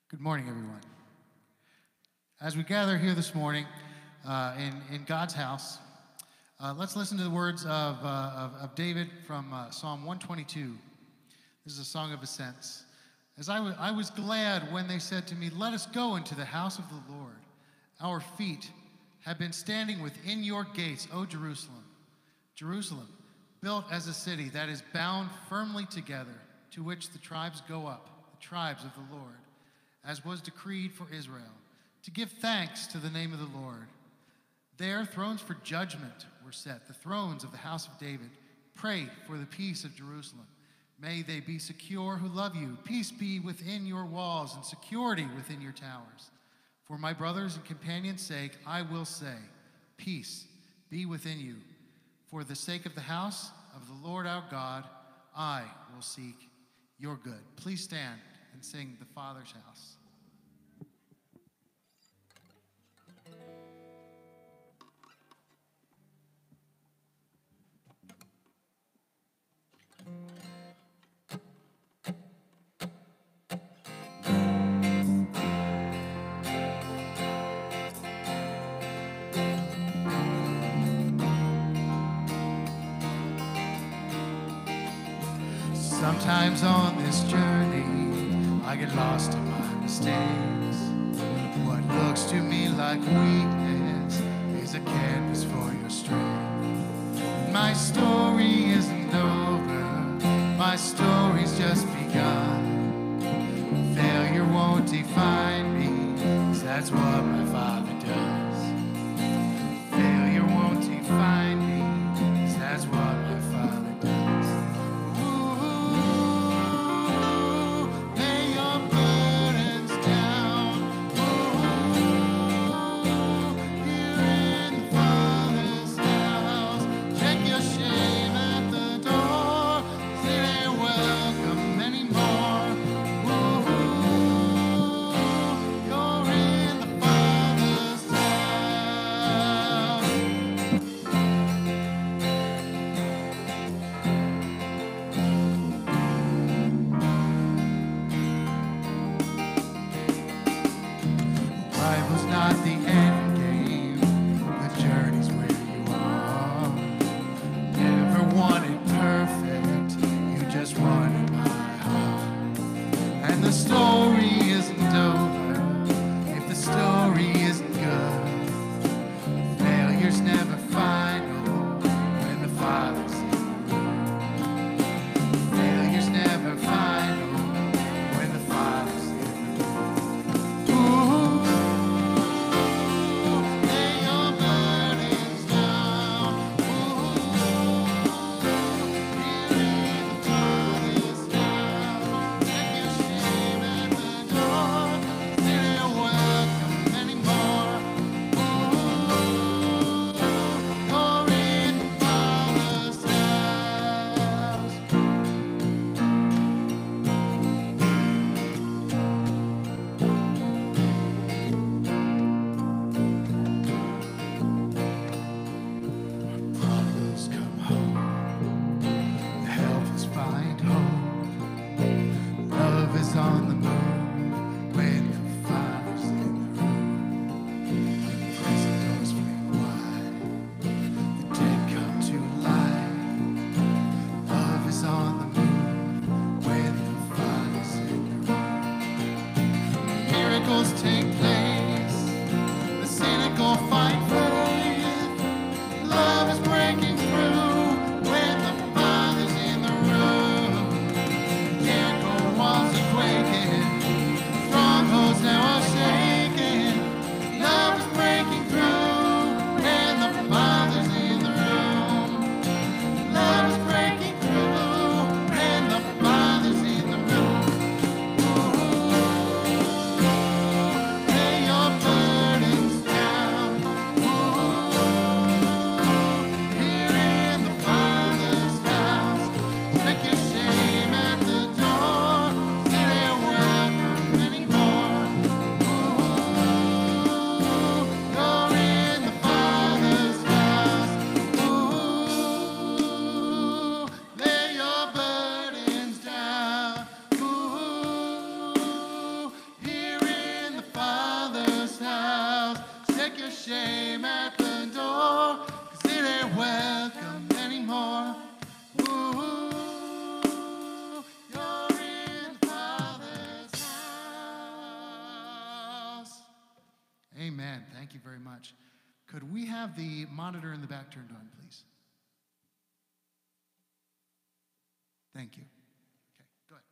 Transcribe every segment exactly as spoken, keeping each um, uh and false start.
Good morning, everyone. As we gather here this morning uh, in, in God's house, uh, let's listen to the words of, uh, of, of David from uh, Psalm one twenty-two. This is a song of ascents. As I, I was glad when they said to me, "Let us go into the house of the Lord. Our feet have been standing within your gates, O Jerusalem. Jerusalem, built as a city that is bound firmly together, to which the tribes go up, the tribes of the Lord, as was decreed for Israel, to give thanks to the name of the Lord. There thrones for judgment were set, the thrones of the house of David. Pray for the peace of Jerusalem. May they be secure who love you. Peace be within your walls and security within your towers. For my brothers and companions' sake, I will say, peace be within you. For the sake of the house of the Lord our God, I will seek your good." Please stand and sing "The Father's House." Sometimes on this journey, I get lost in my mistakes. What looks to me like weakness is a canvas for your strength. My story isn't over, my story's just begun. Failure won't define me, 'cause that's what my Father does. Failure won't define me, 'cause that's what my Father does. you very much. Could we have the monitor in the back turned on, please? Thank you. Okay, go ahead.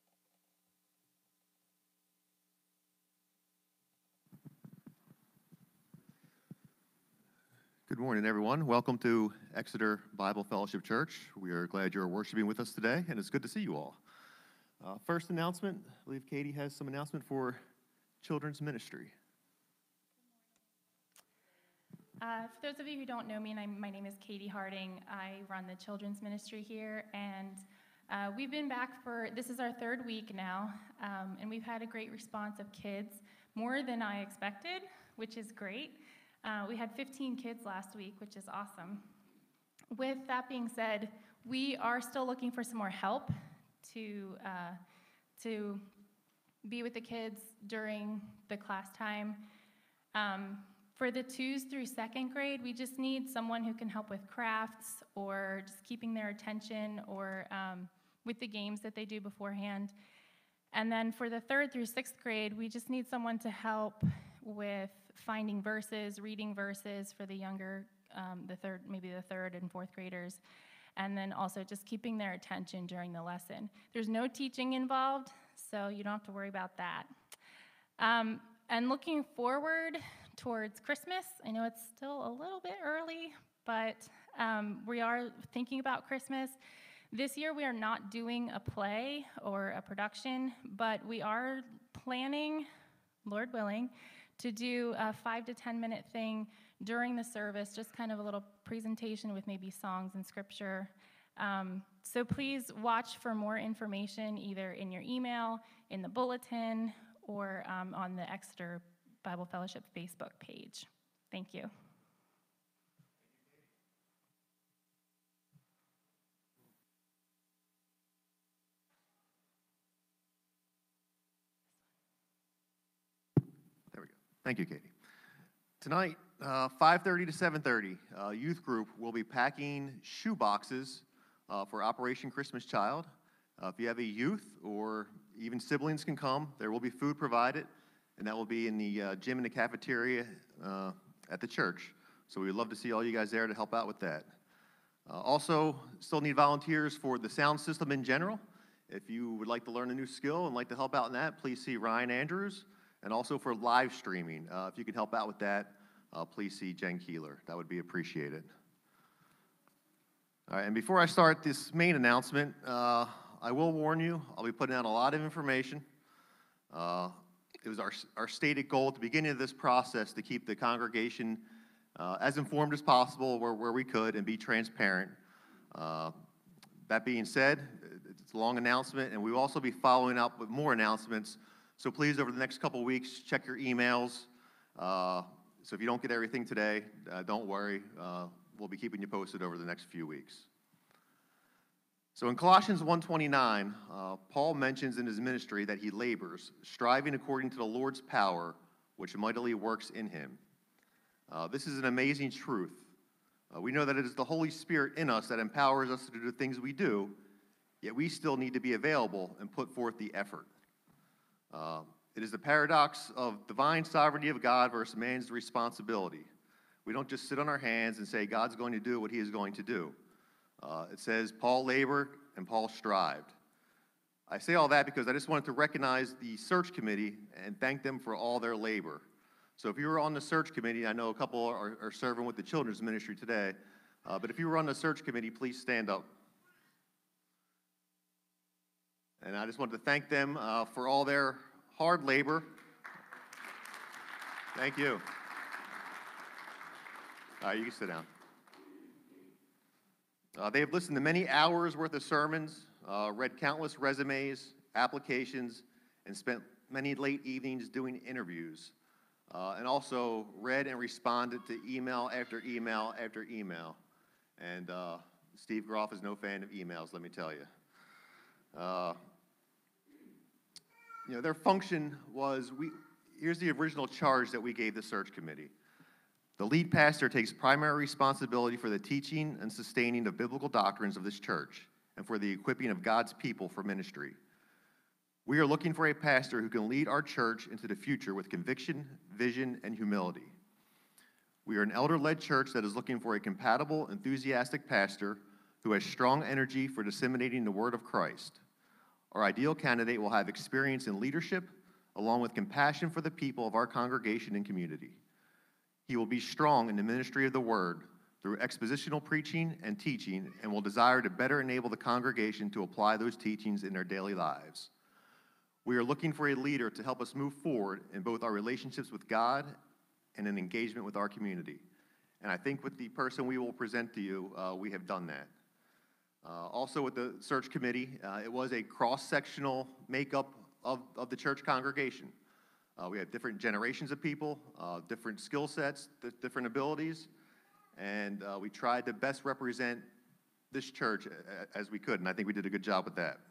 Good morning, everyone. Welcome to Exeter Bible Fellowship Church. We are glad you're worshiping with us today, and it's good to see you all. Uh, first announcement, I believe Katie has some announcement for children's ministry. Uh, for those of you who don't know me, and I'm, my name is Katie Harding. I run the children's ministry here, and uh, we've been back for, this is our third week now, um, and we've had a great response of kids, more than I expected, which is great. Uh, we had fifteen kids last week, which is awesome. With that being said, we are still looking for some more help to uh, to be with the kids during the class time. Um, for the twos through second grade, we just need someone who can help with crafts or just keeping their attention or um, with the games that they do beforehand. And then for the third through sixth grade, we just need someone to help with finding verses, reading verses for the younger, um, the third, maybe the third and fourth graders, and then also just keeping their attention during the lesson. There's no teaching involved, so you don't have to worry about that. Um, and looking forward towards Christmas, I know it's still a little bit early, but um, we are thinking about Christmas. This year we are not doing a play or a production, but we are planning, Lord willing, to do a five to ten minute thing during the service, just kind of a little presentation with maybe songs and scripture. Um, so please watch for more information either in your email, in the bulletin, or um, on the Exeter Bible Fellowship Facebook page. Thank you. There we go. Thank you, Katie. Tonight, uh, five thirty to seven thirty, uh, youth group will be packing shoe boxes uh, for Operation Christmas Child. Uh, if you have a youth or even siblings can come, there will be food provided, and that will be in the uh, gym and the cafeteria uh, at the church. So we would love to see all you guys there to help out with that. Uh, also, still need volunteers for the sound system in general. If you would like to learn a new skill and like to help out in that, please see Ryan Andrews. And also for live streaming, uh, if you could help out with that, uh, please see Jen Keeler. That would be appreciated. All right, and before I start this main announcement, uh, I will warn you, I'll be putting out a lot of information. Uh, it was our, our stated goal at the beginning of this process to keep the congregation uh, as informed as possible where, where we could and be transparent. Uh, that being said, it's a long announcement, and we will also be following up with more announcements. So please, over the next couple weeks, check your emails. Uh, so if you don't get everything today, uh, don't worry. Uh, we'll be keeping you posted over the next few weeks. So in Colossians one twenty-nine, uh, Paul mentions in his ministry that he labors, striving according to the Lord's power, which mightily works in him. Uh, this is an amazing truth. Uh, we know that it is the Holy Spirit in us that empowers us to do the things we do, yet we still need to be available and put forth the effort. Uh, it is the paradox of divine sovereignty of God versus man's responsibility. We don't just sit on our hands and say God's going to do what he is going to do. Uh, it says Paul labored and Paul strived. I say all that because I just wanted to recognize the search committee and thank them for all their labor. So if you were on the search committee, I know a couple are, are serving with the children's ministry today, uh, but if you were on the search committee, please stand up. And I just wanted to thank them uh, for all their hard labor. Thank you. All right, you can sit down. Uh, they have listened to many hours worth of sermons, uh, read countless resumes, applications, and spent many late evenings doing interviews, uh, and also read and responded to email after email after email. And uh, Steve Groff is no fan of emails, let me tell you. Uh, You know, their function was, we, here's the original charge that we gave the search committee. The lead pastor takes primary responsibility for the teaching and sustaining of biblical doctrines of this church and for the equipping of God's people for ministry. We are looking for a pastor who can lead our church into the future with conviction, vision, and humility. We are an elder-led church that is looking for a compatible, enthusiastic pastor who has strong energy for disseminating the word of Christ. Our ideal candidate will have experience in leadership, along with compassion for the people of our congregation and community. He will be strong in the ministry of the word through expositional preaching and teaching, and will desire to better enable the congregation to apply those teachings in their daily lives. We are looking for a leader to help us move forward in both our relationships with God and in engagement with our community. And I think with the person we will present to you, uh, we have done that. Uh, also with the search committee, uh, it was a cross-sectional makeup of, of the church congregation. Uh, we have different generations of people, uh, different skill sets, th- different abilities, and uh, we tried to best represent this church a- as we could, and I think we did a good job with that.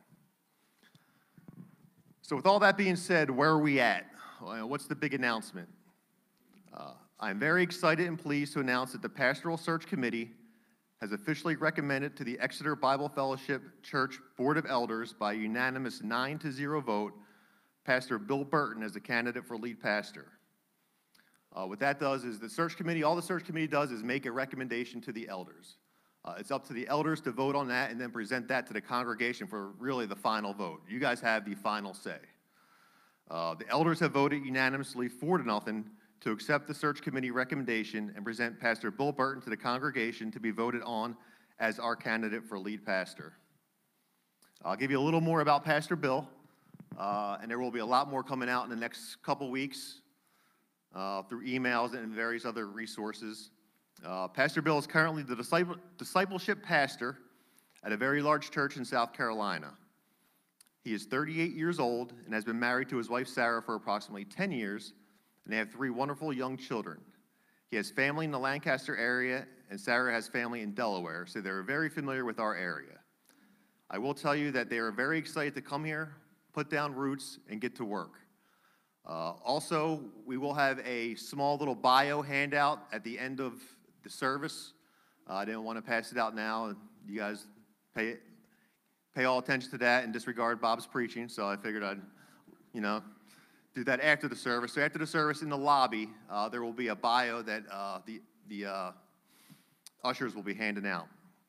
So with all that being said, where are we at? Well, what's the big announcement? Uh, I'm very excited and pleased to announce that the Pastoral Search Committee has officially recommended to the Exeter Bible Fellowship Church Board of Elders by a unanimous nine to zero vote, Pastor Bill Burton as the candidate for lead pastor. Uh, what that does is the search committee, all the search committee does is make a recommendation to the elders. Uh, it's up to the elders to vote on that and then present that to the congregation for really the final vote. You guys have the final say. Uh, the elders have voted unanimously four to nothing to accept the search committee recommendation and present Pastor Bill Burton to the congregation to be voted on as our candidate for lead pastor. I'll give you a little more about Pastor Bill, uh, and there will be a lot more coming out in the next couple weeks uh, through emails and various other resources. Uh, Pastor Bill is currently the disciple, discipleship pastor at a very large church in South Carolina. He is thirty-eight years old and has been married to his wife Sarah for approximately ten years, and they have three wonderful young children. He has family in the Lancaster area, and Sarah has family in Delaware, so they're very familiar with our area. I will tell you that they are very excited to come here, put down roots, and get to work. Uh, also, we will have a small little bio handout at the end of the service. Uh, I didn't want to pass it out now. You guys pay pay all attention to that and disregard Bob's preaching, so I figured I'd, you know, do that after the service. So after the service in the lobby, uh, there will be a bio that uh, the, the uh, ushers will be handing out.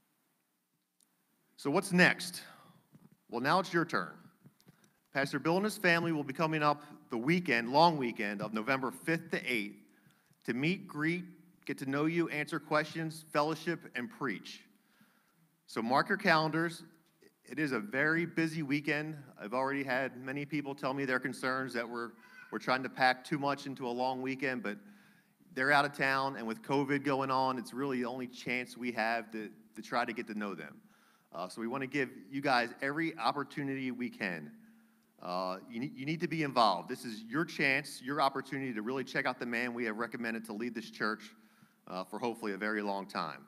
So what's next? Well, now it's your turn. Pastor Bill and his family will be coming up the weekend, long weekend of November fifth to eighth to meet, greet, get to know you, answer questions, fellowship, and preach. So mark your calendars. It is a very busy weekend. I've already had many people tell me their concerns that we're, we're trying to pack too much into a long weekend, but they're out of town, and with COVID going on, it's really the only chance we have to, to try to get to know them. Uh, so we want to give you guys every opportunity we can. Uh, you, need, you need to be involved. This is your chance, your opportunity to really check out the man we have recommended to lead this church uh, for hopefully a very long time.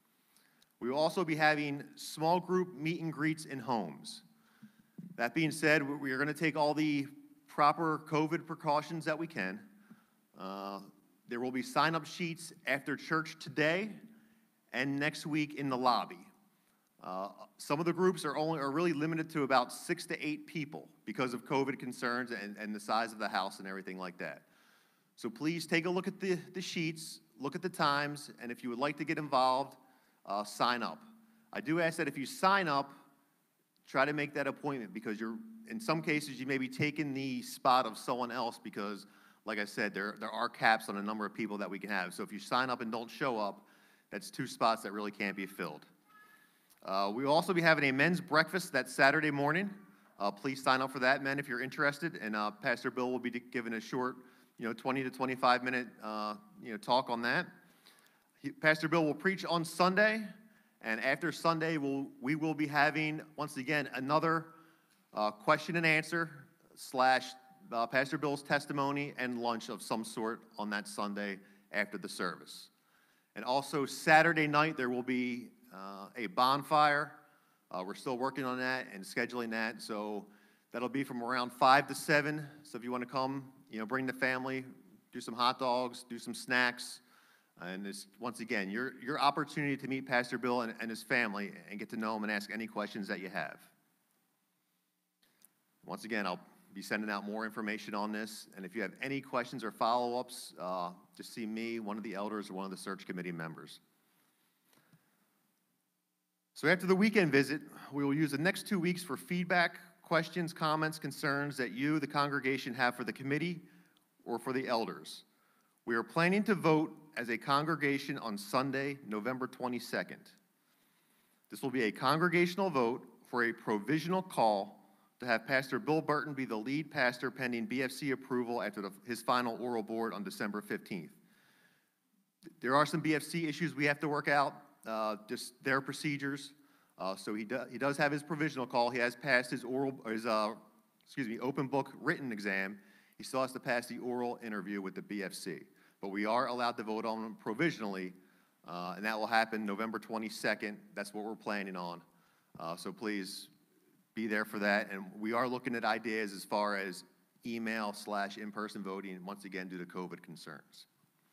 We will also be having small group meet and greets in homes. That being said, we are going to take all the proper COVID precautions that we can. Uh, there will be sign-up sheets after church today and next week in the lobby. Uh, some of the groups are only are really limited to about six to eight people because of COVID concerns and, and the size of the house and everything like that. So please take a look at the, the sheets, look at the times, and if you would like to get involved, uh, sign up. I do ask that if you sign up, try to make that appointment because you're, in some cases, you may be taking the spot of someone else because, like I said, there, there are caps on the number of people that we can have. So if you sign up and don't show up, that's two spots that really can't be filled. Uh, we will also be having a men's breakfast that Saturday morning. Uh, please sign up for that, men, if you're interested. And uh, Pastor Bill will be giving a short, you know, twenty to twenty-five minute, uh, you know, talk on that. He, Pastor Bill will preach on Sunday, and after Sunday, we'll, we will be having once again another uh, question and answer slash uh, Pastor Bill's testimony and lunch of some sort on that Sunday after the service. And also Saturday night there will be Uh, a bonfire. Uh, we're still working on that and scheduling that, so that'll be from around five to seven. So if you want to come, you know, bring the family, do some hot dogs, do some snacks, and it's, once again, your, your opportunity to meet Pastor Bill and, and his family and get to know him and ask any questions that you have. Once again, I'll be sending out more information on this. And if you have any questions or follow-ups, uh, just see me, one of the elders, or one of the search committee members. So after the weekend visit, we will use the next two weeks for feedback, questions, comments, concerns that you, the congregation, have for the committee or for the elders. We are planning to vote as a congregation on Sunday, November twenty-second. This will be a congregational vote for a provisional call to have Pastor Bill Burton be the lead pastor pending B F C approval after the, his final oral board on December fifteenth. There are some B F C issues we have to work out, uh, just their procedures. Uh, so he, do, he does have his provisional call. He has passed his oral, his uh, excuse me, open book written exam. He still has to pass the oral interview with the B F C. But we are allowed to vote on him provisionally, uh, and that will happen November twenty-second. That's what we're planning on. Uh, so please be there for that. And we are looking at ideas as far as email slash in-person voting, once again, due to COVID concerns.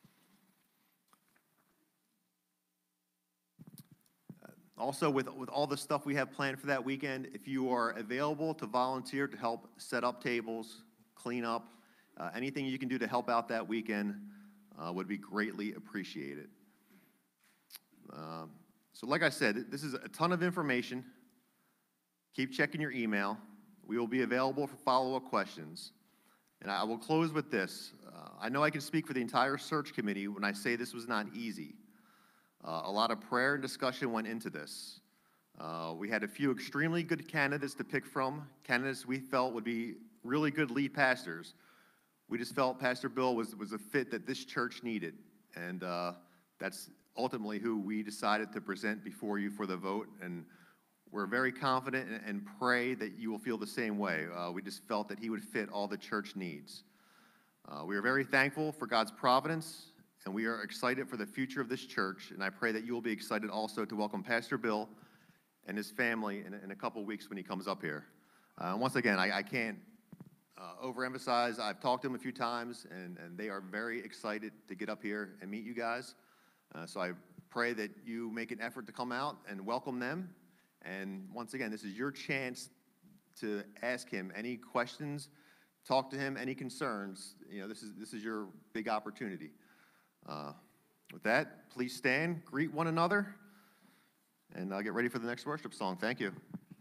Also, with, with all the stuff we have planned for that weekend, if you are available to volunteer to help set up tables, clean up, uh, anything you can do to help out that weekend uh, would be greatly appreciated. Um, so like I said, this is a ton of information. Keep checking your email. We will be available for follow-up questions. And I will close with this. Uh, I know I can speak for the entire search committee when I say this was not easy. Uh, a lot of prayer and discussion went into this. Uh, we had a few extremely good candidates to pick from, candidates we felt would be really good lead pastors. We just felt Pastor Bill was, was a fit that this church needed, and uh, that's ultimately who we decided to present before you for the vote, and we're very confident and, and pray that you will feel the same way. Uh, we just felt that he would fit all the church needs. Uh, we are very thankful for God's providence, and we are excited for the future of this church, and I pray that you will be excited also to welcome Pastor Bill and his family in, in a couple weeks when he comes up here. Uh, once again, I, I can't uh, overemphasize, I've talked to them a few times, and, and they are very excited to get up here and meet you guys. Uh, so I pray that you make an effort to come out and welcome them. And once again, this is your chance to ask him any questions, talk to him, any concerns. You know, this is, this is your big opportunity. Uh, with that, please stand, greet one another, and I'll get ready for the next worship song. Thank you.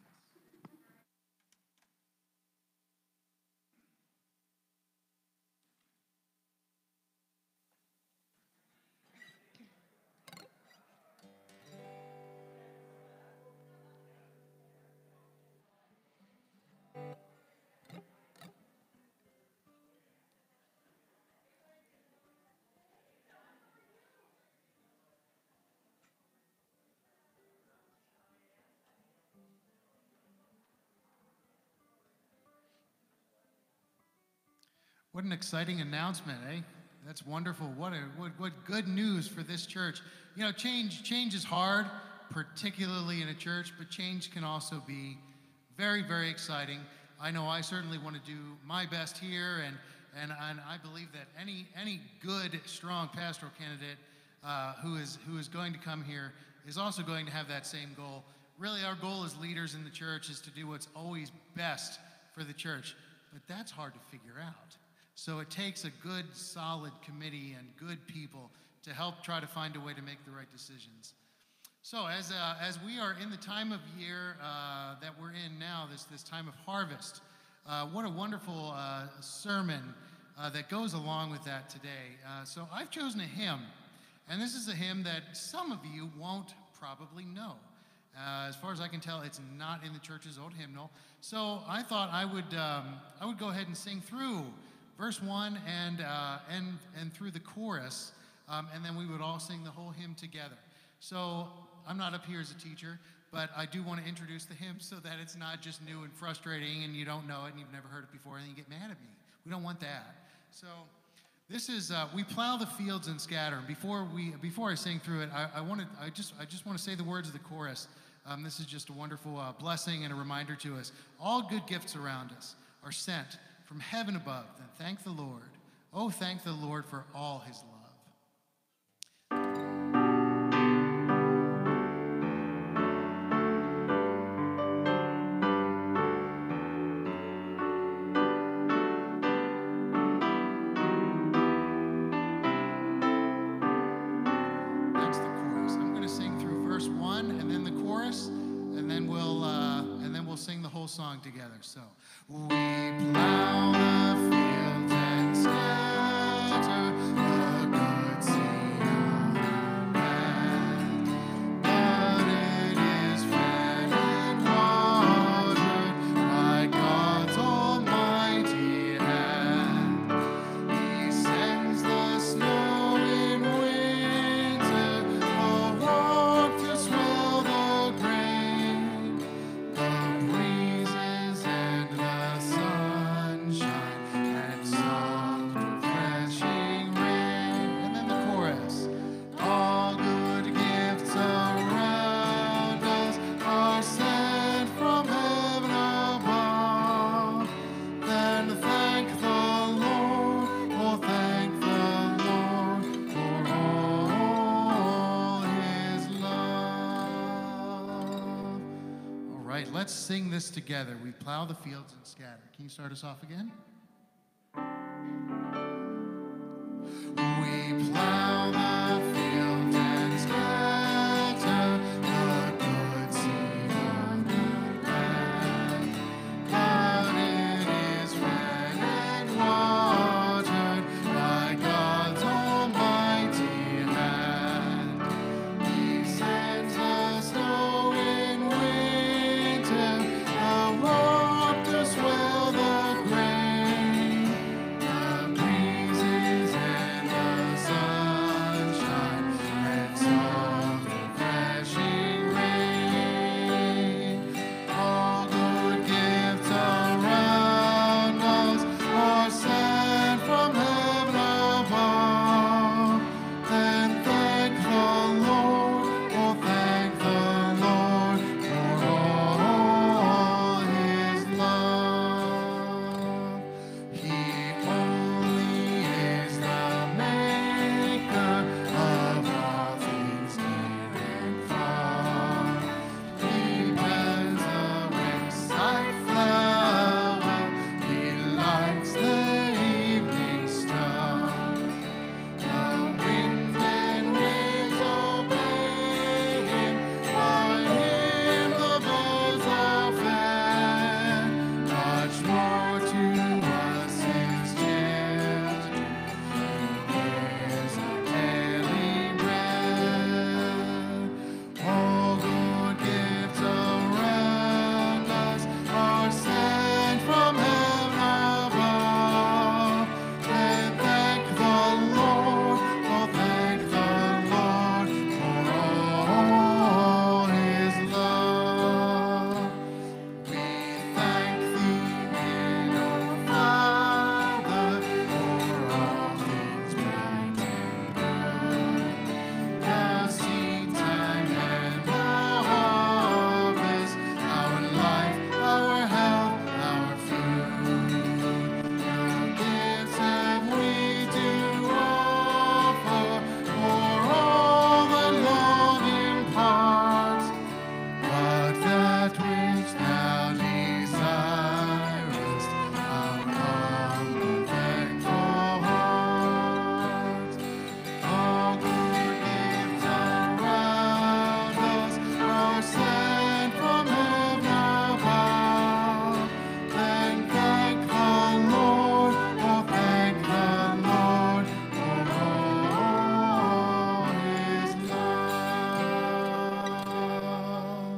What an exciting announcement, eh? That's wonderful. What, a, what, what good news for this church. You know, change, change is hard, particularly in a church, but change can also be very, very exciting. I know I certainly want to do my best here, and, and, and I believe that any, any good, strong pastoral candidate uh, who is, who is going to come here is also going to have that same goal. Really, our goal as leaders in the church is to do what's always best for the church, but that's hard to figure out. So it takes a good, solid committee and good people to help try to find a way to make the right decisions. So as, uh, as we are in the time of year uh, that we're in now, this, this time of harvest, uh, what a wonderful uh, sermon uh, that goes along with that today. Uh, so I've chosen a hymn, and this is a hymn that some of you won't probably know. Uh, as far as I can tell, it's not in the church's old hymnal. So I thought I would, um, I would go ahead and sing through verse one and, uh, and, and through the chorus, um, and then we would all sing the whole hymn together. So I'm not up here as a teacher, but I do want to introduce the hymn so that it's not just new and frustrating and you don't know it and you've never heard it before and you get mad at me. We don't want that. So this is, uh, we plow the fields and scatter. And before, we, before I sing through it, I, I, wanted, I, just, I just want to say the words of the chorus. Um, this is just a wonderful uh, blessing and a reminder to us. All good gifts around us are sent from heaven above, then thank the Lord. Oh, thank the Lord for all his love. song together. So we plow the fields and scatter the good seed on the land, but it is fed and watered by God's almighty hand. He sends the snow in winter, the warmth to swell the grain, the breezes and the sunshine and soft refreshing rain. And then the chorus. All good gifts around us are sent from heaven above. Then thank the Lord, oh thank the Lord for all his love. All right, let's sing this together. We plow the fields and scatter. Can you start us off again? We plow the fields and scatter the good seed on the land, but it is fed and watered by God's almighty hand. He sends the snow in winter, the warmth to swell the grain, the breezes and the sunshine and soft refreshing rain. All good gifts around us are sent from heaven above. Then thank the Lord, oh thank the Lord for all his love. He only is the maker of all things near and far. He bends the wayside flower, he lights the evening star. The wind and waves obey him, by him the birds are fed. Much more to us his children, he gives our daily bread. All good gifts around us are sent from heaven above. Then thank the Lord, oh thank the Lord for all his love. We thank thee, then, O Father, for all things bright and good, the seed time and the harvest, our life, our health, our food. Your gifts have we to offer for all the Lord imparts. But that which thou desirest, our humble thankful hearts. All good gifts around us are sent from heaven above. Then thank the Lord, oh thank the Lord for all his love.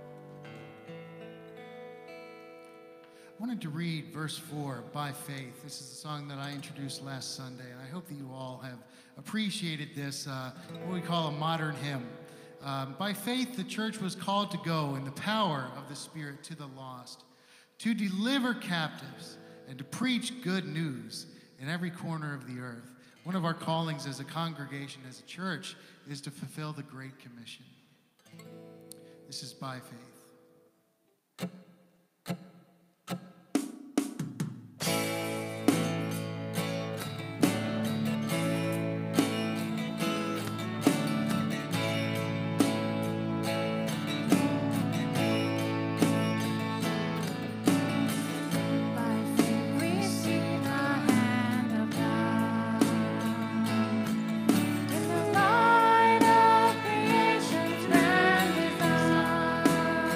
I wanted to read verse four, By Faith. This is the song that I introduced last Sunday, and I hope that you all have appreciated this, uh, what we call a modern hymn. Um, by faith, the church was called to go in the power of the Spirit to the lost, to deliver captives, and to preach good news in every corner of the earth. One of our callings as a congregation, as a church, is to fulfill the Great Commission. This is By Faith. By faith we see the hand of God in the light of creation's grand design.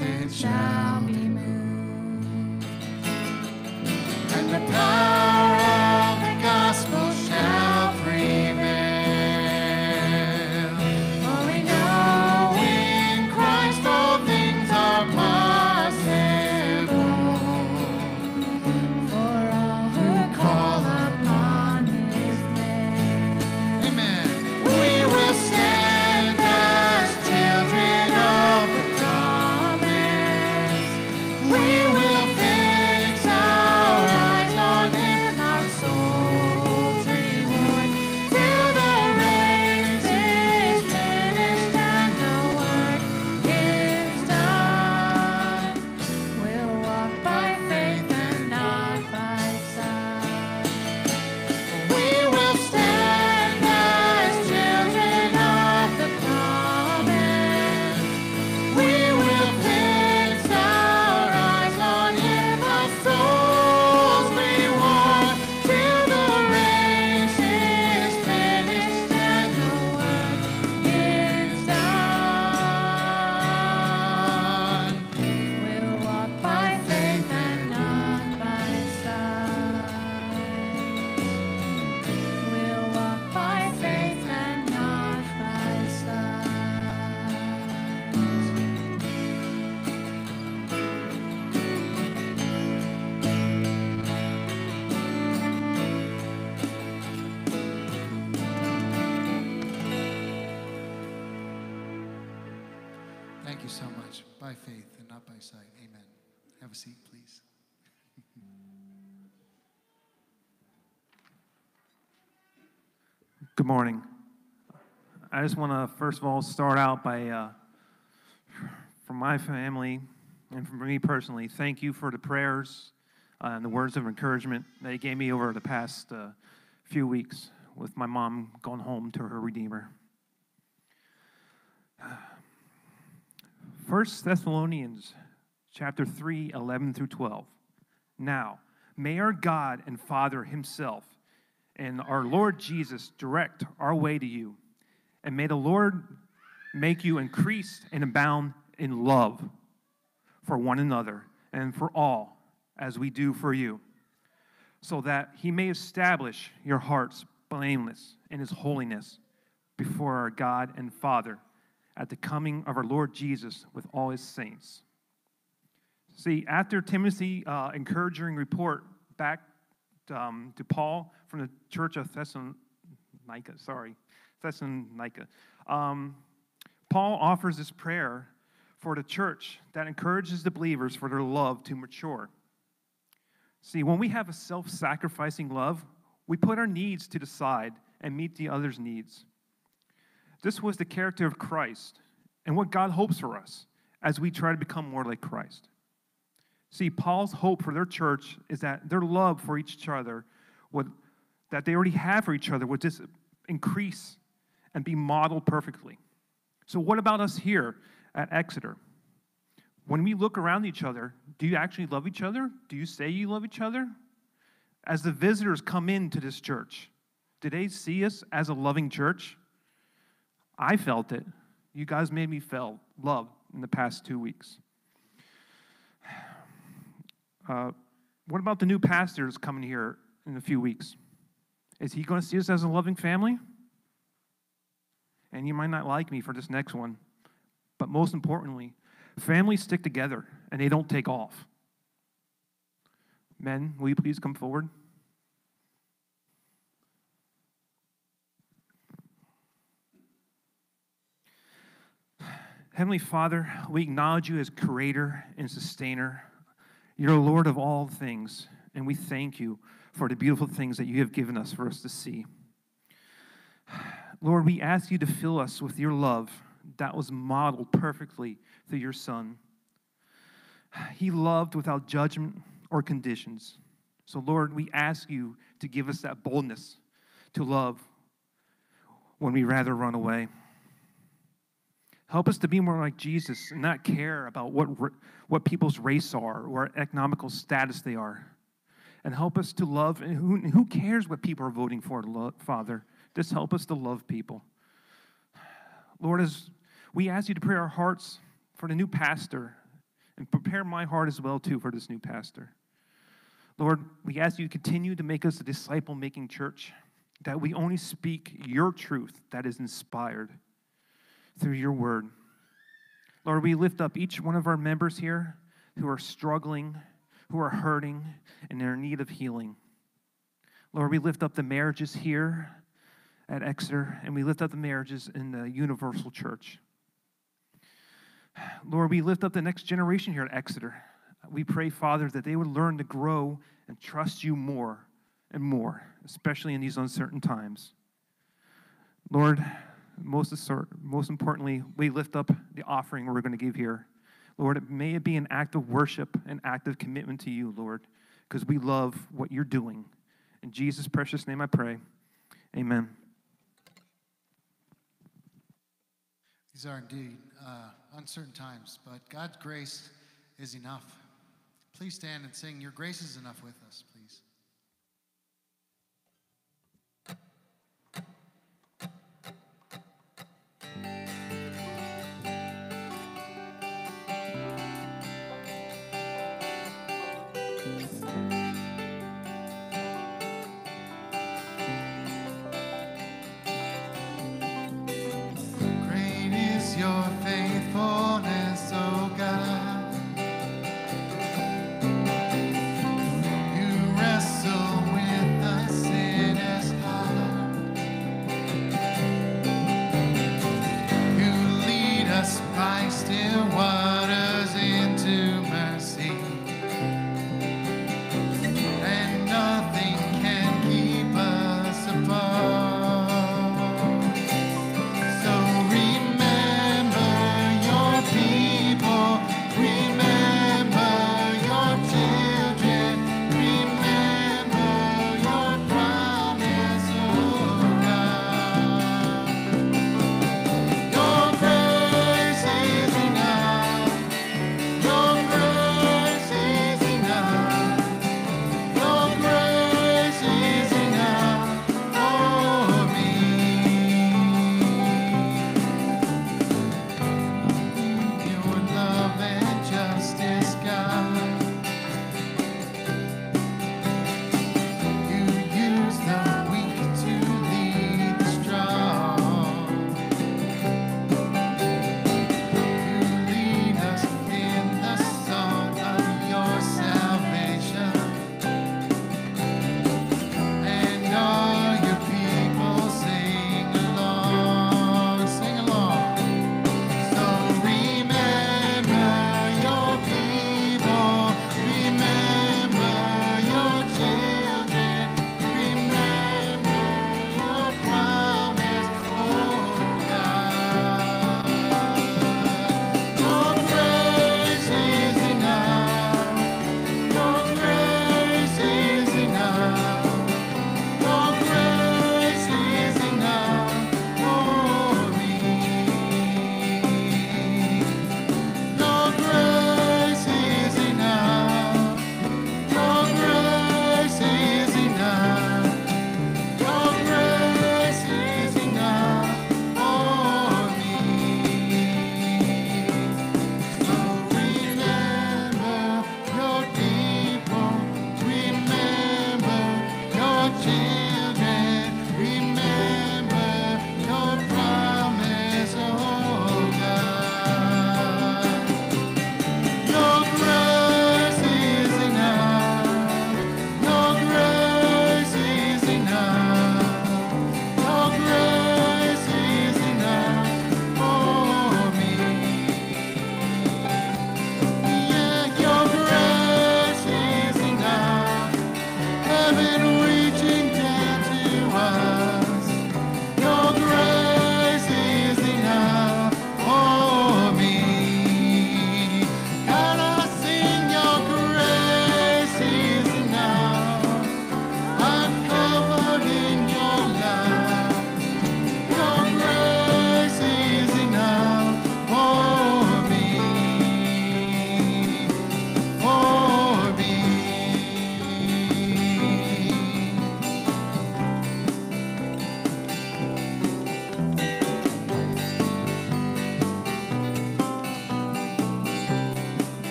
mountains shall be moved. And the power of the gospel shall prevail. For we know In Christ all things are possible. for all who call upon his name. Amen. We will stand as children of the promise. We will fix our eyes on Him, our soul's reward, till the race is finished and the work is done. We'll walk by faith and not by sight. We will stand as children of the promise. We will fix our eyes on Him, our soul's reward, till the race is finished and the work is done. We'll walk by faith and not by sight. We'll walk by faith and not by sight. Thank you so much. By faith and not by sight. Amen. Have a seat, please. Good morning. I just want to first of all start out by, uh, from my family and from me personally, thank you for the prayers uh, and the words of encouragement that you gave me over the past uh, few weeks with my mom going home to her Redeemer. First Thessalonians chapter three, eleven through twelve. Now, may our God and Father himself and our Lord Jesus direct our way to you, and may the Lord make you increase and abound in love for one another and for all, as we do for you, so that he may establish your hearts blameless in his holiness before our God and Father at the coming of our Lord Jesus with all his saints. See, after Timothy uh, encouraging report back um, to Paul from the church of Thessalonica, sorry, Thessalonica, um, Paul offers this prayer for the church that encourages the believers for their love to mature. See, when we have a self-sacrificing love, we put our needs to the side and meet the other's needs. This was the character of Christ and what God hopes for us as we try to become more like Christ. See, Paul's hope for their church is that their love for each other, would, that they already have for each other, would just increase and be modeled perfectly. So what about us here at Exeter? When we look around each other, do you actually love each other? Do you say you love each other? As the visitors come into this church, do they see us as a loving church? I felt it. You guys made me feel loved in the past two weeks. Uh, what about the new pastors coming here in a few weeks? Is he going to see us as a loving family? And you might not like me for this next one, but most importantly, families stick together and they don't take off. Men, will you please come forward? Heavenly Father, we acknowledge you as creator and sustainer. You're Lord of all things, and we thank you for the beautiful things that you have given us for us to see. Lord, we ask you to fill us with your love that was modeled perfectly through your Son. He loved without judgment or conditions. So, Lord, we ask you to give us that boldness to love when we rather run away. Help us to be more like Jesus and not care about what, what people's race are or what economical status they are. And help us to love, and who, who cares what people are voting for, Father? Just help us to love people. Lord, as we ask you to pray our hearts for the new pastor and prepare my heart as well, too, for this new pastor. Lord, we ask you to continue to make us a disciple-making church, that we only speak your truth that is inspired through your word. Lord, we lift up each one of our members here who are struggling, who are hurting, and are in need of healing. Lord, we lift up the marriages here at Exeter, and we lift up the marriages in the Universal Church. Lord, we lift up the next generation here at Exeter. We pray, Father, that they would learn to grow and trust you more and more, especially in these uncertain times. Lord, most, assert, most importantly, we lift up the offering we're going to give here. Lord, may it be an act of worship, an act of commitment to you, Lord, because we love what you're doing. In Jesus' precious name I pray. Amen. These are indeed uh, uncertain times, but God's grace is enough. Please stand and sing, "Your Grace is Enough" with us, please. Great is your faithfulness, O God. You wrestle with the sinner's heart. You lead us by still waters into mercy.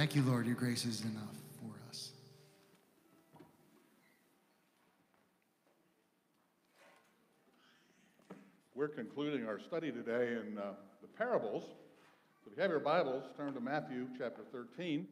Thank you, Lord. Your grace is enough for us. We're concluding our study today in uh, the parables. So if you have your Bibles, turn to Matthew chapter thirteen.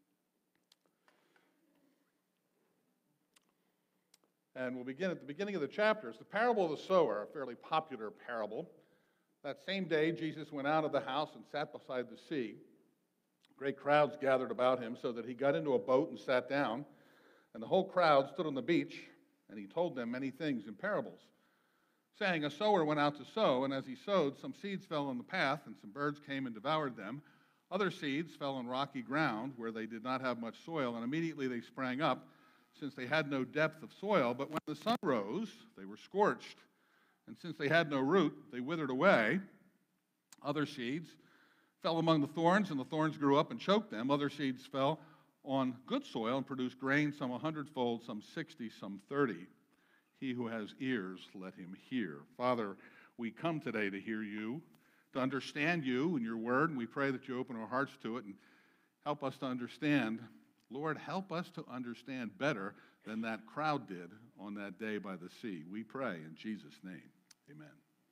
And we'll begin at the beginning of the chapter. It's the parable of the sower, a fairly popular parable. That same day, Jesus went out of the house and sat beside the sea. Great crowds gathered about him, so that he got into a boat and sat down. And the whole crowd stood on the beach, and he told them many things in parables, saying, a sower went out to sow, and as he sowed, some seeds fell on the path, and some birds came and devoured them. Other seeds fell on rocky ground, where they did not have much soil, and immediately they sprang up, since they had no depth of soil. But when the sun rose, they were scorched. And since they had no root, they withered away. Other seeds fell among the thorns, and the thorns grew up and choked them. Other seeds fell on good soil and produced grain, some a hundredfold, some sixty, some thirty. He who has ears, let him hear. Father, we come today to hear you, to understand you and your word, and we pray that you open our hearts to it and help us to understand. Lord, help us to understand better than that crowd did on that day by the sea. We pray in Jesus' name. Amen.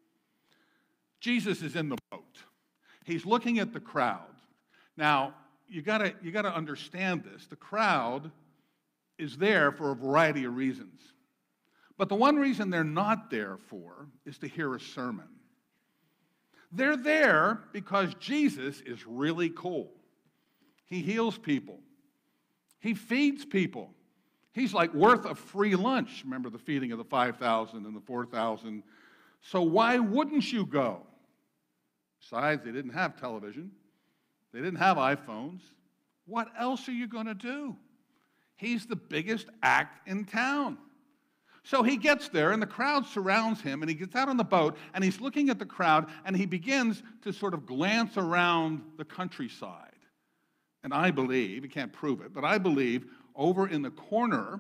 Jesus is in the boat. He's looking at the crowd. Now, you gotta, you gotta understand this. The crowd is there for a variety of reasons. But the one reason they're not there for is to hear a sermon. They're there because Jesus is really cool. He heals people. He feeds people. He's like worth a free lunch. Remember the feeding of the five thousand and the four thousand. So why wouldn't you go? Besides, they didn't have television. They didn't have iPhones. What else are you going to do? He's the biggest act in town. So he gets there, and the crowd surrounds him, and he gets out on the boat, and he's looking at the crowd, and he begins to sort of glance around the countryside. And I believe, you can't prove it, but I believe over in the corner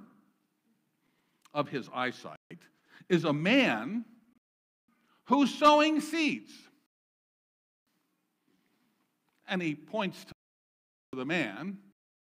of his eyesight is a man who's sowing seeds. And he points to the man.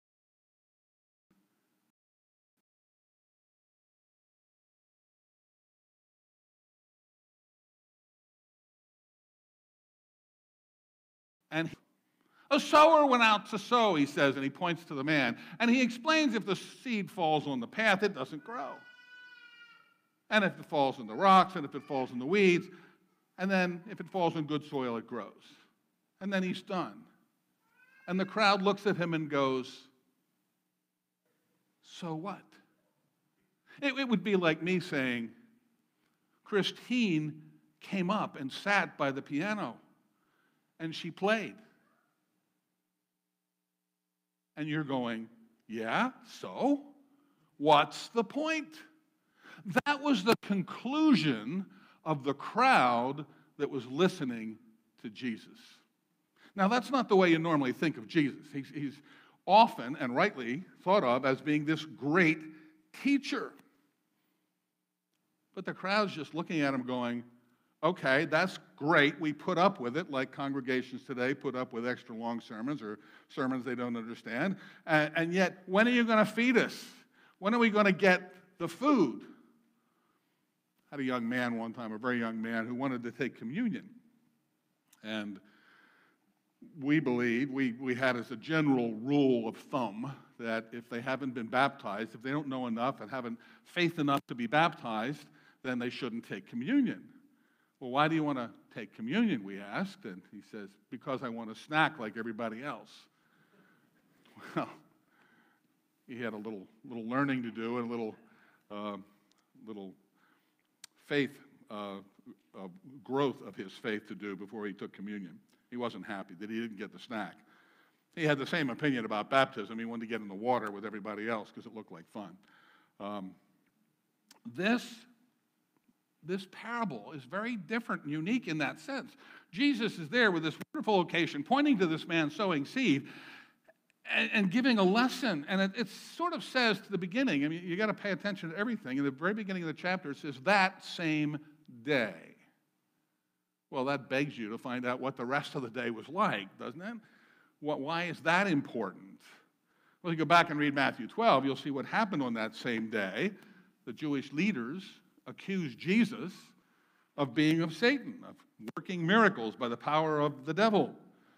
And he A sower went out to sow, he says, and he points to the man. And he explains if the seed falls on the path, it doesn't grow. And if it falls in the rocks, and if it falls in the weeds, and then if it falls in good soil, it grows. And then he's done. And the crowd looks at him and goes, so what? It, it would be like me saying, Christine came up and sat by the piano, and she played. And you're going, yeah, so? What's the point? That was the conclusion of the crowd that was listening to Jesus. Now, that's not the way you normally think of Jesus. He's, he's often, and rightly, thought of as being this great teacher. But the crowd's just looking at him going, okay, that's great. We put up with it, like congregations today put up with extra long sermons or sermons they don't understand. And, and yet, when are you going to feed us? When are we going to get the food? I had a young man one time, a very young man, who wanted to take communion. And we believe, we, we had as a general rule of thumb that if they haven't been baptized, if they don't know enough and haven't faith enough to be baptized, then they shouldn't take communion. Well, why do you want to take communion, we asked, and he says, because I want a snack like everybody else. Well, he had a little little learning to do and a little, uh, little faith, uh, uh, growth of his faith to do before he took communion. He wasn't happy that he didn't get the snack. He had the same opinion about baptism. He wanted to get in the water with everybody else because it looked like fun. Um, this This parable is very different and unique in that sense. Jesus is there with this wonderful occasion, pointing to this man sowing seed and, and giving a lesson. And it, it sort of says to the beginning, I mean, you got to pay attention to everything. In the very beginning of the chapter, it says, that same day. Well, that begs you to find out what the rest of the day was like, doesn't it? What, why is that important? Well, you go back and read Matthew twelve, you'll see what happened on that same day. The Jewish leaders accused Jesus of being of Satan, of working miracles by the power of the devil.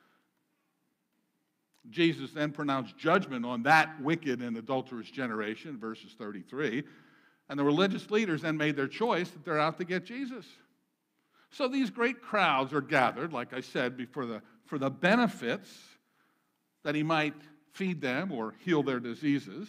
Jesus then pronounced judgment on that wicked and adulterous generation, verses thirty-three, and the religious leaders then made their choice that they're out to get Jesus. So these great crowds are gathered, like I said, before the, for the benefits that he might feed them or heal their diseases.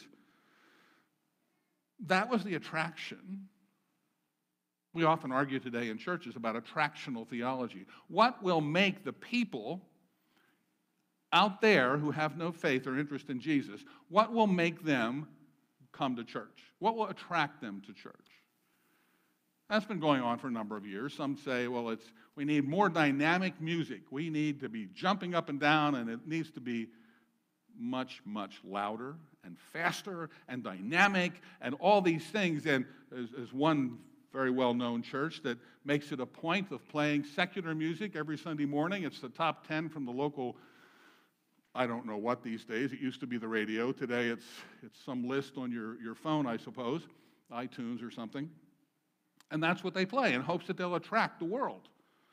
That was the attraction. We often argue today in churches about attractional theology. What will make the people out there who have no faith or interest in Jesus, what will make them come to church? What will attract them to church? That's been going on for a number of years. Some say, well, it's we need more dynamic music. We need to be jumping up and down, and it needs to be much, much louder and faster and dynamic and all these things. And as one very well-known church that makes it a point of playing secular music every Sunday morning. It's the top ten from the local, I don't know what these days. It used to be the radio. Today it's, it's some list on your, your phone, I suppose, iTunes or something. And that's what they play in hopes that they'll attract the world.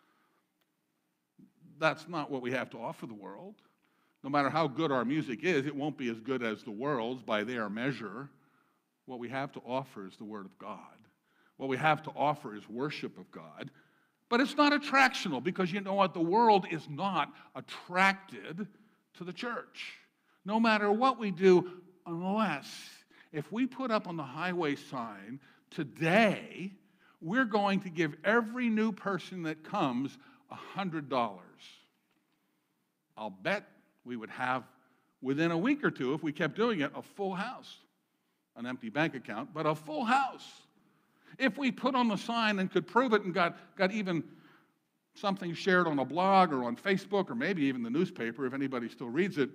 That's not what we have to offer the world. No matter how good our music is, it won't be as good as the world's by their measure. What we have to offer is the Word of God. What we have to offer is worship of God. But it's not attractional because you know what? The world is not attracted to the church. No matter what we do, unless if we put up on the highway sign, today, we're going to give every new person that comes one hundred dollars. I'll bet we would have, within a week or two, if we kept doing it, a full house. An empty bank account, but a full house. If we put on the sign and could prove it and got, got even something shared on a blog or on Facebook or maybe even the newspaper, if anybody still reads it,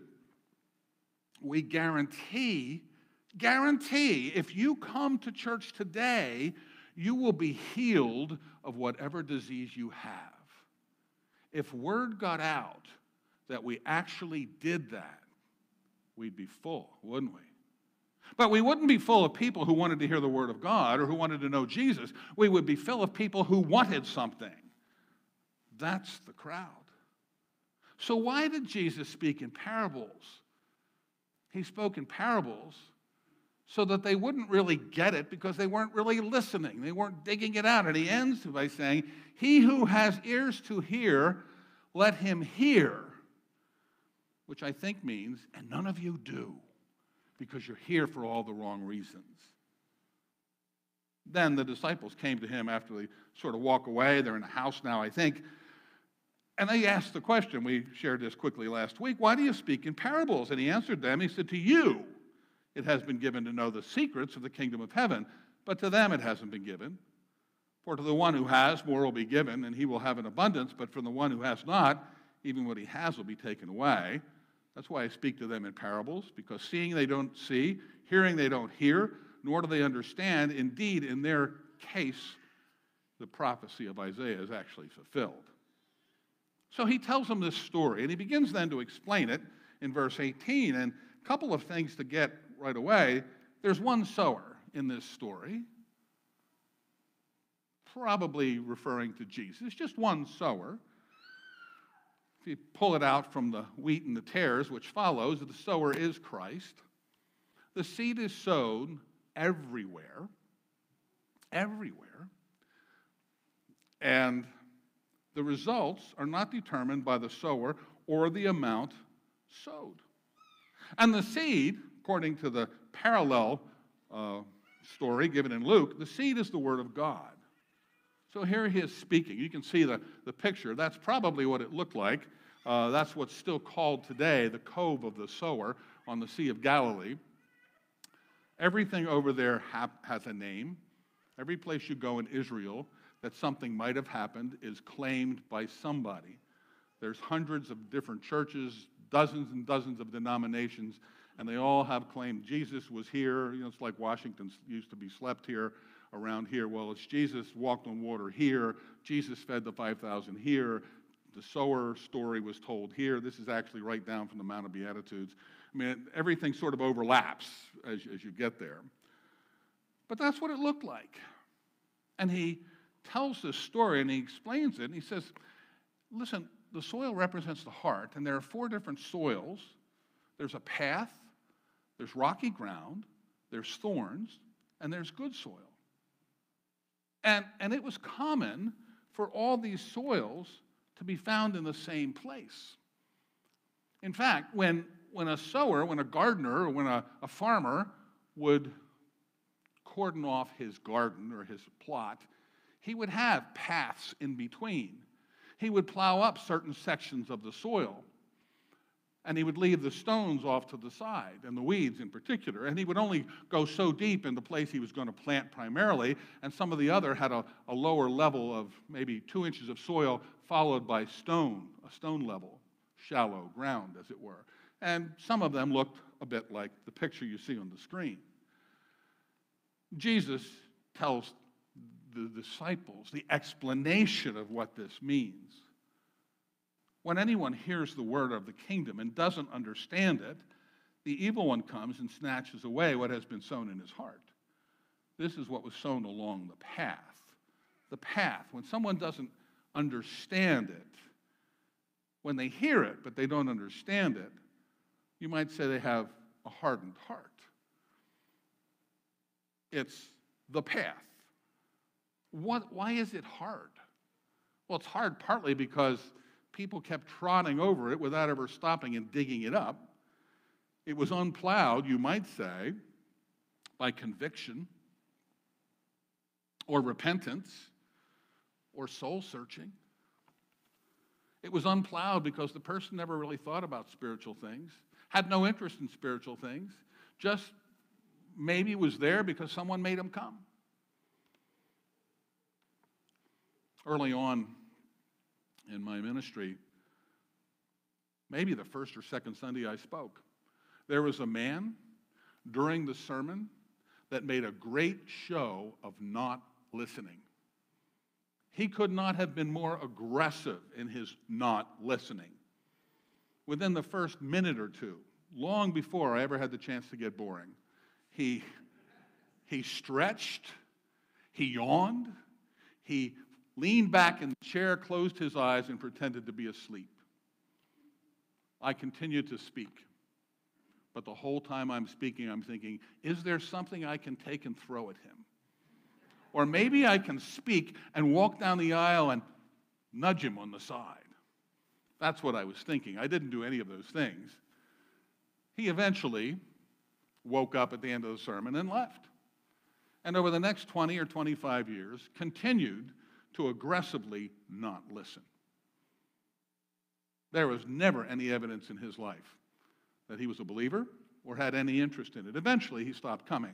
we guarantee, guarantee, if you come to church today, you will be healed of whatever disease you have. If word got out that we actually did that, we'd be full, wouldn't we? But we wouldn't be full of people who wanted to hear the Word of God or who wanted to know Jesus. We would be full of people who wanted something. That's the crowd. So why did Jesus speak in parables? He spoke in parables so that they wouldn't really get it because they weren't really listening. They weren't digging it out. And he ends by saying, "He who has ears to hear, let him hear," which I think means, and none of you do, because you're here for all the wrong reasons. Then the disciples came to him after they sort of walk away. They're in a house now, I think. And they asked the question, we shared this quickly last week, "Why do you speak in parables?" And he answered them, he said, "To you it has been given to know the secrets of the kingdom of heaven, but to them it hasn't been given. For to the one who has, more will be given, and he will have an abundance, but from the one who has not, even what he has will be taken away. That's why I speak to them in parables, because seeing they don't see, hearing they don't hear, nor do they understand. Indeed, in their case, the prophecy of Isaiah is actually fulfilled." So he tells them this story, and he begins then to explain it in verse eighteen. And a couple of things to get right away. There's one sower in this story, probably referring to Jesus, just one sower. If you pull it out from the wheat and the tares, which follows, the sower is Christ. The seed is sown everywhere, everywhere, and the results are not determined by the sower or the amount sowed. And the seed, according to the parallel uh, story given in Luke, the seed is the Word of God. So here he is speaking. You can see the, the picture. That's probably what it looked like. Uh, that's what's still called today the Cove of the Sower on the Sea of Galilee. Everything over there ha- has a name. Every place you go in Israel that something might have happened is claimed by somebody. There's hundreds of different churches, dozens and dozens of denominations, and they all have claimed Jesus was here. You know, it's like Washington used to be slept here, around here. Well, it's Jesus walked on water here. Jesus fed the five thousand here. The sower story was told here. This is actually right down from the Mount of Beatitudes. I mean, everything sort of overlaps as, as you get there. But that's what it looked like. And he tells this story, and he explains it, and he says, listen, the soil represents the heart, and there are four different soils. There's a path, there's rocky ground, there's thorns, and there's good soil. And, and it was common for all these soils to be found in the same place. In fact, when, when a sower, when a gardener, or when a, a farmer would cordon off his garden or his plot, he would have paths in between. He would plow up certain sections of the soil, and he would leave the stones off to the side, and the weeds in particular, and he would only go so deep in the place he was going to plant primarily, and some of the other had a, a lower level of maybe two inches of soil followed by stone, a stone level, shallow ground, as it were. And some of them looked a bit like the picture you see on the screen. Jesus tells the disciples the explanation of what this means. When anyone hears the word of the kingdom and doesn't understand it, the evil one comes and snatches away what has been sown in his heart. This is what was sown along the path. The path, when someone doesn't understand it, when they hear it but they don't understand it, you might say they have a hardened heart. It's the path. What, why is it hard? Well, it's hard partly because people kept trotting over it without ever stopping and digging it up. It was unplowed, you might say, by conviction or repentance or soul searching. It was unplowed because the person never really thought about spiritual things, had no interest in spiritual things, just maybe was there because someone made him come. Early on in my ministry, maybe the first or second Sunday I spoke, there was a man during the sermon that made a great show of not listening. He could not have been more aggressive in his not listening. Within the first minute or two, long before I ever had the chance to get boring, he, he stretched, he yawned, he leaned back in the chair, closed his eyes, and pretended to be asleep. I continued to speak. But the whole time I'm speaking, I'm thinking, is there something I can take and throw at him? Or maybe I can speak and walk down the aisle and nudge him on the side. That's what I was thinking. I didn't do any of those things. He eventually woke up at the end of the sermon and left. And over the next twenty or twenty-five years, continued to aggressively not listen. There was never any evidence in his life that he was a believer or had any interest in it. Eventually, he stopped coming.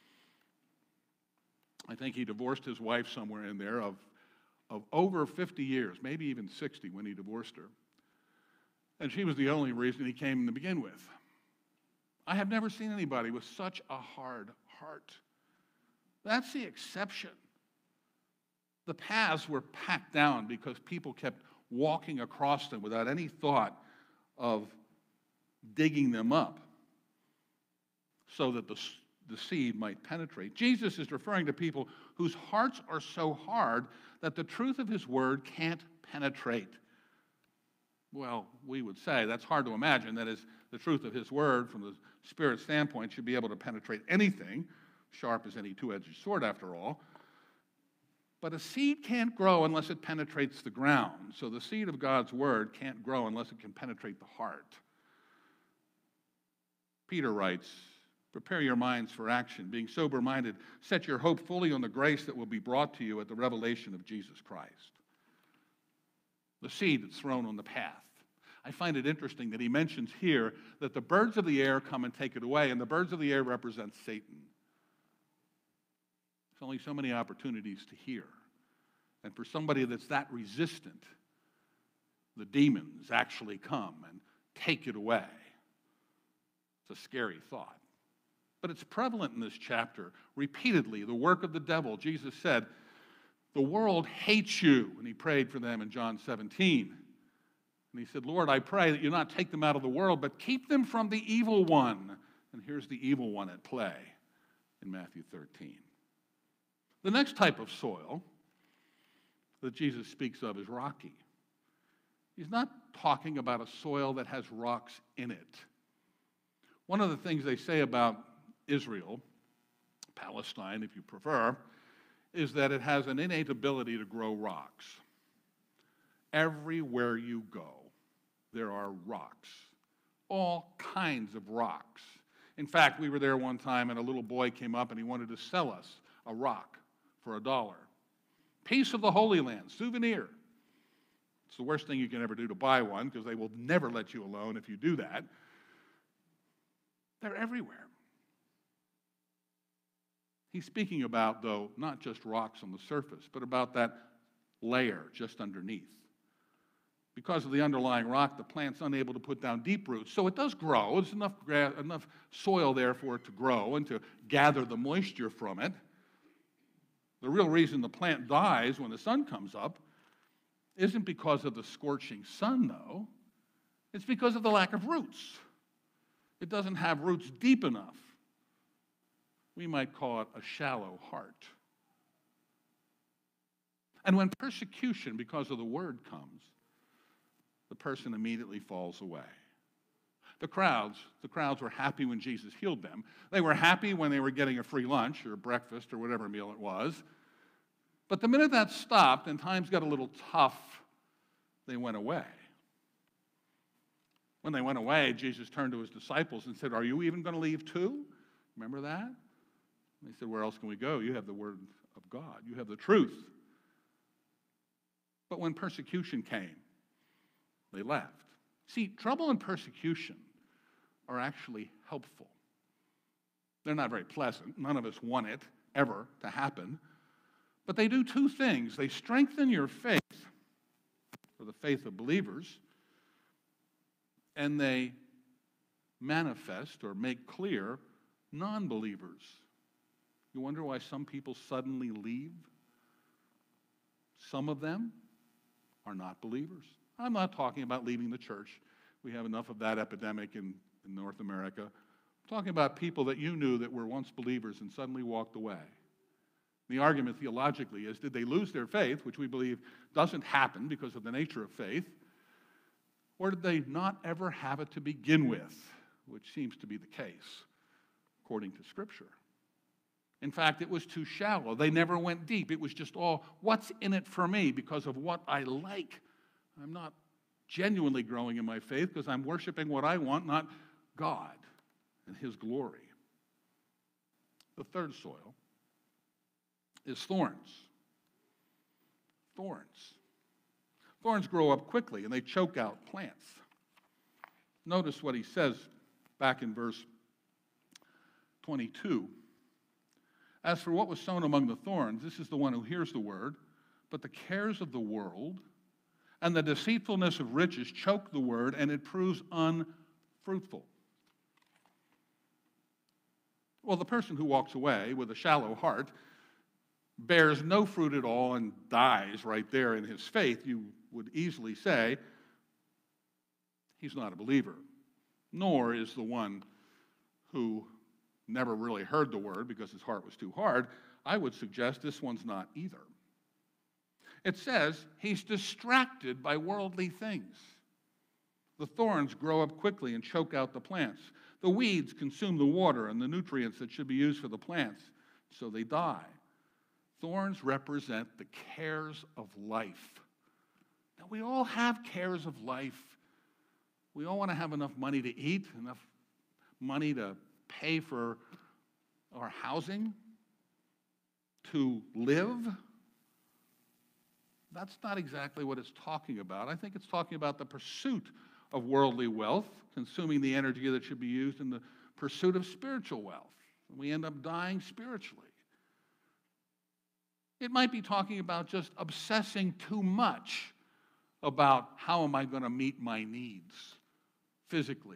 I think he divorced his wife somewhere in there of, of over fifty years, maybe even sixty when he divorced her. And she was the only reason he came to begin with. I have never seen anybody with such a hard heart. That's the exception. The paths were packed down because people kept walking across them without any thought of digging them up so that the, the seed might penetrate. Jesus is referring to people whose hearts are so hard that the truth of his word can't penetrate. Well, we would say that's hard to imagine. That is, the truth of his word from the Spirit standpoint should be able to penetrate anything, sharp as any two-edged sword after all. But a seed can't grow unless it penetrates the ground. So the seed of God's word can't grow unless it can penetrate the heart. Peter writes, prepare your minds for action, being sober-minded. Set your hope fully on the grace that will be brought to you at the revelation of Jesus Christ. The seed that's thrown on the path. I find it interesting that he mentions here that the birds of the air come and take it away, and the birds of the air represent Satan. There's only so many opportunities to hear. And for somebody that's that resistant, the demons actually come and take it away. It's a scary thought. But it's prevalent in this chapter. Repeatedly, the work of the devil. Jesus said, the world hates you, and he prayed for them in John seventeen. And he said, Lord, I pray that you not take them out of the world, but keep them from the evil one. And here's the evil one at play in Matthew thirteen. The next type of soil that Jesus speaks of is rocky. He's not talking about a soil that has rocks in it. One of the things they say about Israel, Palestine if you prefer, is that it has an innate ability to grow rocks. Everywhere you go, there are rocks, all kinds of rocks. In fact, we were there one time and a little boy came up and he wanted to sell us a rock for a dollar. Piece of the Holy Land, souvenir. It's the worst thing you can ever do to buy one because they will never let you alone if you do that. They're everywhere. He's speaking about, though, not just rocks on the surface, but about that layer just underneath. Because of the underlying rock, the plant's unable to put down deep roots. So it does grow. There's enough, gra- enough soil there for it to grow and to gather the moisture from it. The real reason the plant dies when the sun comes up isn't because of the scorching sun, though. It's because of the lack of roots. It doesn't have roots deep enough. We might call it a shallow heart. And when persecution because of the word comes, the person immediately falls away. The crowds, the crowds were happy when Jesus healed them. They were happy when they were getting a free lunch or breakfast or whatever meal it was. But the minute that stopped and times got a little tough, they went away. When they went away, Jesus turned to his disciples and said, "Are you even going to leave too?" Remember that? And they said, "Where else can we go? You have the word of God. You have the truth." But when persecution came, they left. See, trouble and persecution are actually helpful. They're not very pleasant. None of us want it ever to happen. But they do two things. They strengthen your faith, or the faith of believers, and they manifest or make clear non-believers. You wonder why some people suddenly leave? Some of them are not believers. I'm not talking about leaving the church. We have enough of that epidemic in, in North America. I'm talking about people that you knew that were once believers and suddenly walked away. The argument theologically is, did they lose their faith, which we believe doesn't happen because of the nature of faith, or did they not ever have it to begin with, which seems to be the case, according to Scripture. In fact, it was too shallow. They never went deep. It was just all, what's in it for me because of what I like? I'm not genuinely growing in my faith because I'm worshiping what I want, not God and his glory. The third soil is thorns. Thorns. Thorns grow up quickly and they choke out plants. Notice what he says back in verse twenty-two. As for what was sown among the thorns, this is the one who hears the word, but the cares of the world and the deceitfulness of riches choke the word, and it proves unfruitful. Well, the person who walks away with a shallow heart bears no fruit at all and dies right there in his faith. You would easily say he's not a believer, nor is the one who never really heard the word because his heart was too hard. I would suggest this one's not either. It says he's distracted by worldly things. The thorns grow up quickly and choke out the plants. The weeds consume the water and the nutrients that should be used for the plants, so they die. Thorns represent the cares of life. Now, we all have cares of life. We all want to have enough money to eat, enough money to pay for our housing, to live. That's not exactly what it's talking about. I think it's talking about the pursuit of worldly wealth, consuming the energy that should be used in the pursuit of spiritual wealth. We end up dying spiritually. It might be talking about just obsessing too much about how am I going to meet my needs physically.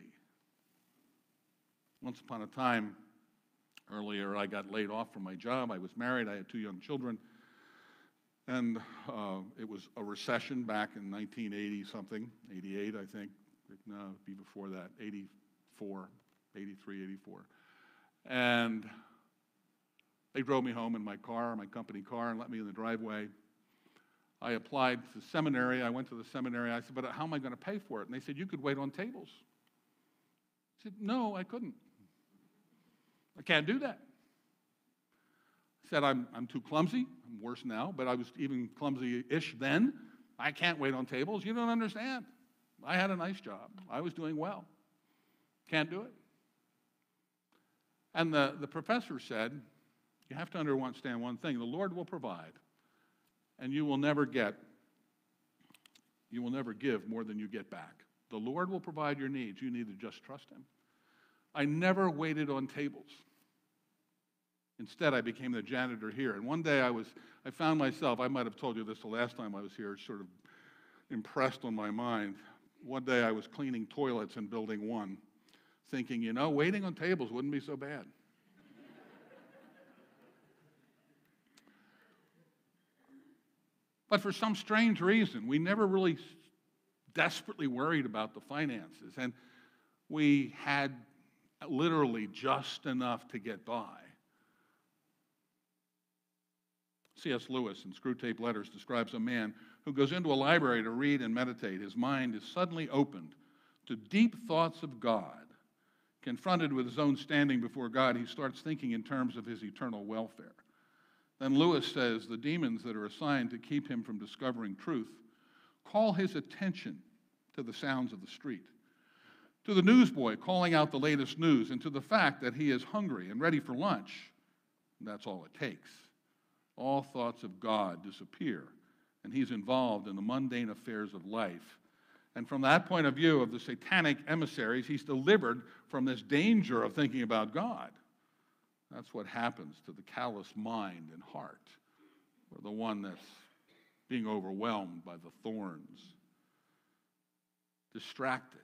Once upon a time, earlier, I got laid off from my job. I was married. I had two young children. And uh, it was a recession back in nineteen eighty something, eighty-eight, I think. No, it'd be before that, eighty-four, eighty-three, eighty-four. And they drove me home in my car, my company car, and let me in the driveway. I applied to seminary. I went to the seminary. I said, but how am I going to pay for it? And they said, you could wait on tables. I said, no, I couldn't. I can't do that. I said, I'm, I'm too clumsy. I'm worse now, but I was even clumsy-ish then. I can't wait on tables. You don't understand. I had a nice job. I was doing well. Can't do it. And the, the professor said, you have to understand one thing. The Lord will provide, and you will never get, you will never give more than you get back. The Lord will provide your needs. You need to just trust him. I never waited on tables. Instead, I became the janitor here. And one day I was, I found myself, I might have told you this the last time I was here, sort of impressed on my mind. One day I was cleaning toilets in Building One, thinking, you know, waiting on tables wouldn't be so bad. But for some strange reason, we never really desperately worried about the finances. And we had literally just enough to get by. C S Lewis in Screwtape Letters describes a man who goes into a library to read and meditate. His mind is suddenly opened to deep thoughts of God. Confronted with his own standing before God, he starts thinking in terms of his eternal welfare. Then Lewis says the demons that are assigned to keep him from discovering truth call his attention to the sounds of the street, to the newsboy calling out the latest news, and to the fact that he is hungry and ready for lunch. And that's all it takes. All thoughts of God disappear, and he's involved in the mundane affairs of life. And from that point of view of the satanic emissaries, he's delivered from this danger of thinking about God. That's what happens to the callous mind and heart, or the one that's being overwhelmed by the thorns, distracted.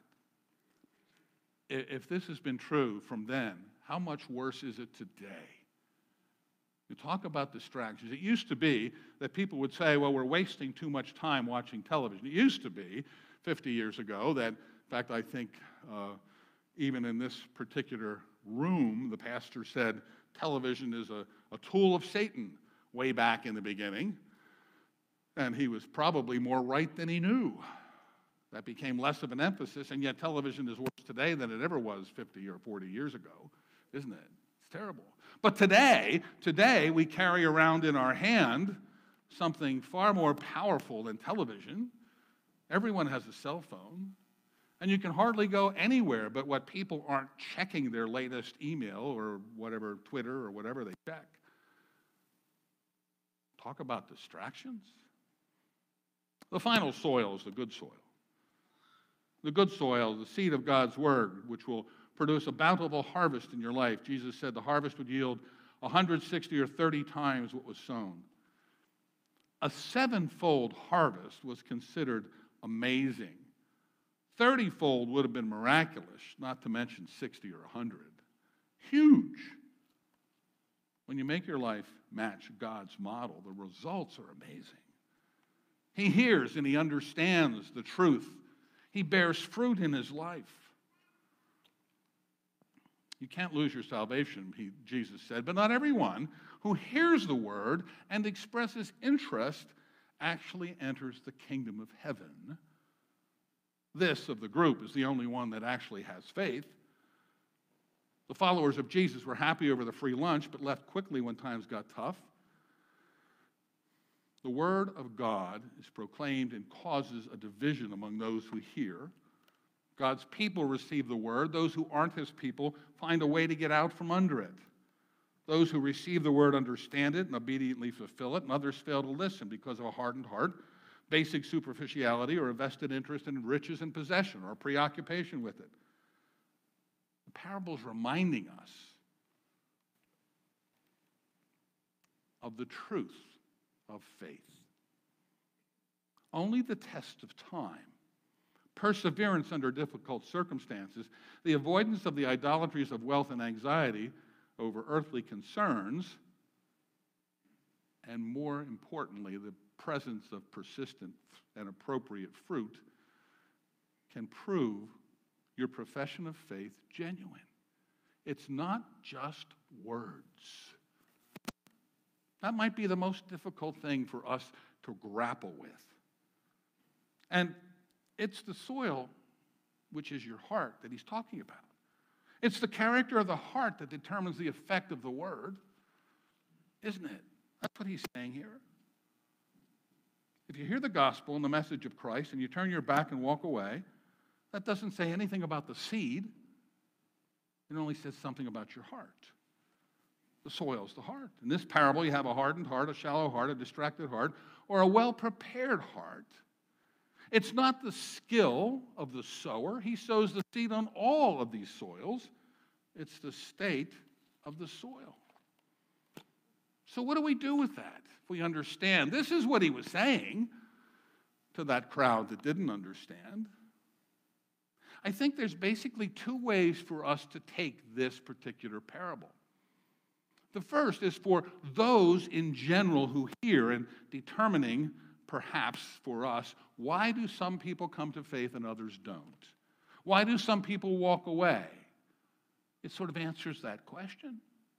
If this has been true from then, how much worse is it today? You talk about distractions. It used to be that people would say, well, we're wasting too much time watching television. It used to be, fifty years ago, that, in fact, I think uh, even in this particular room, the pastor said television is a, a tool of Satan way back in the beginning. And he was probably more right than he knew. That became less of an emphasis, and yet television is worse today than it ever was fifty or forty years ago, isn't it? It's terrible. But today, today we carry around in our hand something far more powerful than television. Everyone has a cell phone, and you can hardly go anywhere but what people aren't checking their latest email or whatever, Twitter or whatever they check. Talk about distractions. The final soil is the good soil. The good soil, the seed of God's word, which will produce a bountiful harvest in your life. Jesus said the harvest would yield one hundred sixty or thirty times what was sown. A sevenfold harvest was considered amazing. thirty-fold would have been miraculous, not to mention sixty or one hundred. Huge. When you make your life match God's model, the results are amazing. He hears and he understands the truth. He bears fruit in his life. You can't lose your salvation, he, Jesus said, but not everyone who hears the word and expresses interest actually enters the kingdom of heaven. This of the group is the only one that actually has faith. The followers of Jesus were happy over the free lunch, but left quickly when times got tough. The word of God is proclaimed and causes a division among those who hear. God's people receive the word. Those who aren't his people find a way to get out from under it. Those who receive the word understand it and obediently fulfill it, and others fail to listen because of a hardened heart, basic superficiality, or a vested interest in riches and possession, or a preoccupation with it. The parable is reminding us of the truth of faith. Only the test of time, perseverance under difficult circumstances, the avoidance of the idolatries of wealth and anxiety over earthly concerns, and more importantly, the presence of persistent and appropriate fruit can prove your profession of faith genuine. It's not just words. That might be the most difficult thing for us to grapple with. And it's the soil, which is your heart, that he's talking about. It's the character of the heart that determines the effect of the word, isn't it? That's what he's saying here. If you hear the gospel and the message of Christ and you turn your back and walk away, that doesn't say anything about the seed. It only says something about your heart. The soil is the heart. In this parable, you have a hardened heart, a shallow heart, a distracted heart, or a well-prepared heart. It's not the skill of the sower. He sows the seed on all of these soils. It's the state of the soil. So what do we do with that if we understand? This is what he was saying to that crowd that didn't understand. I think there's basically two ways for us to take this particular parable. The first is for those in general who hear and determining, perhaps for us, why do some people come to faith and others don't? Why do some people walk away? It sort of answers that question.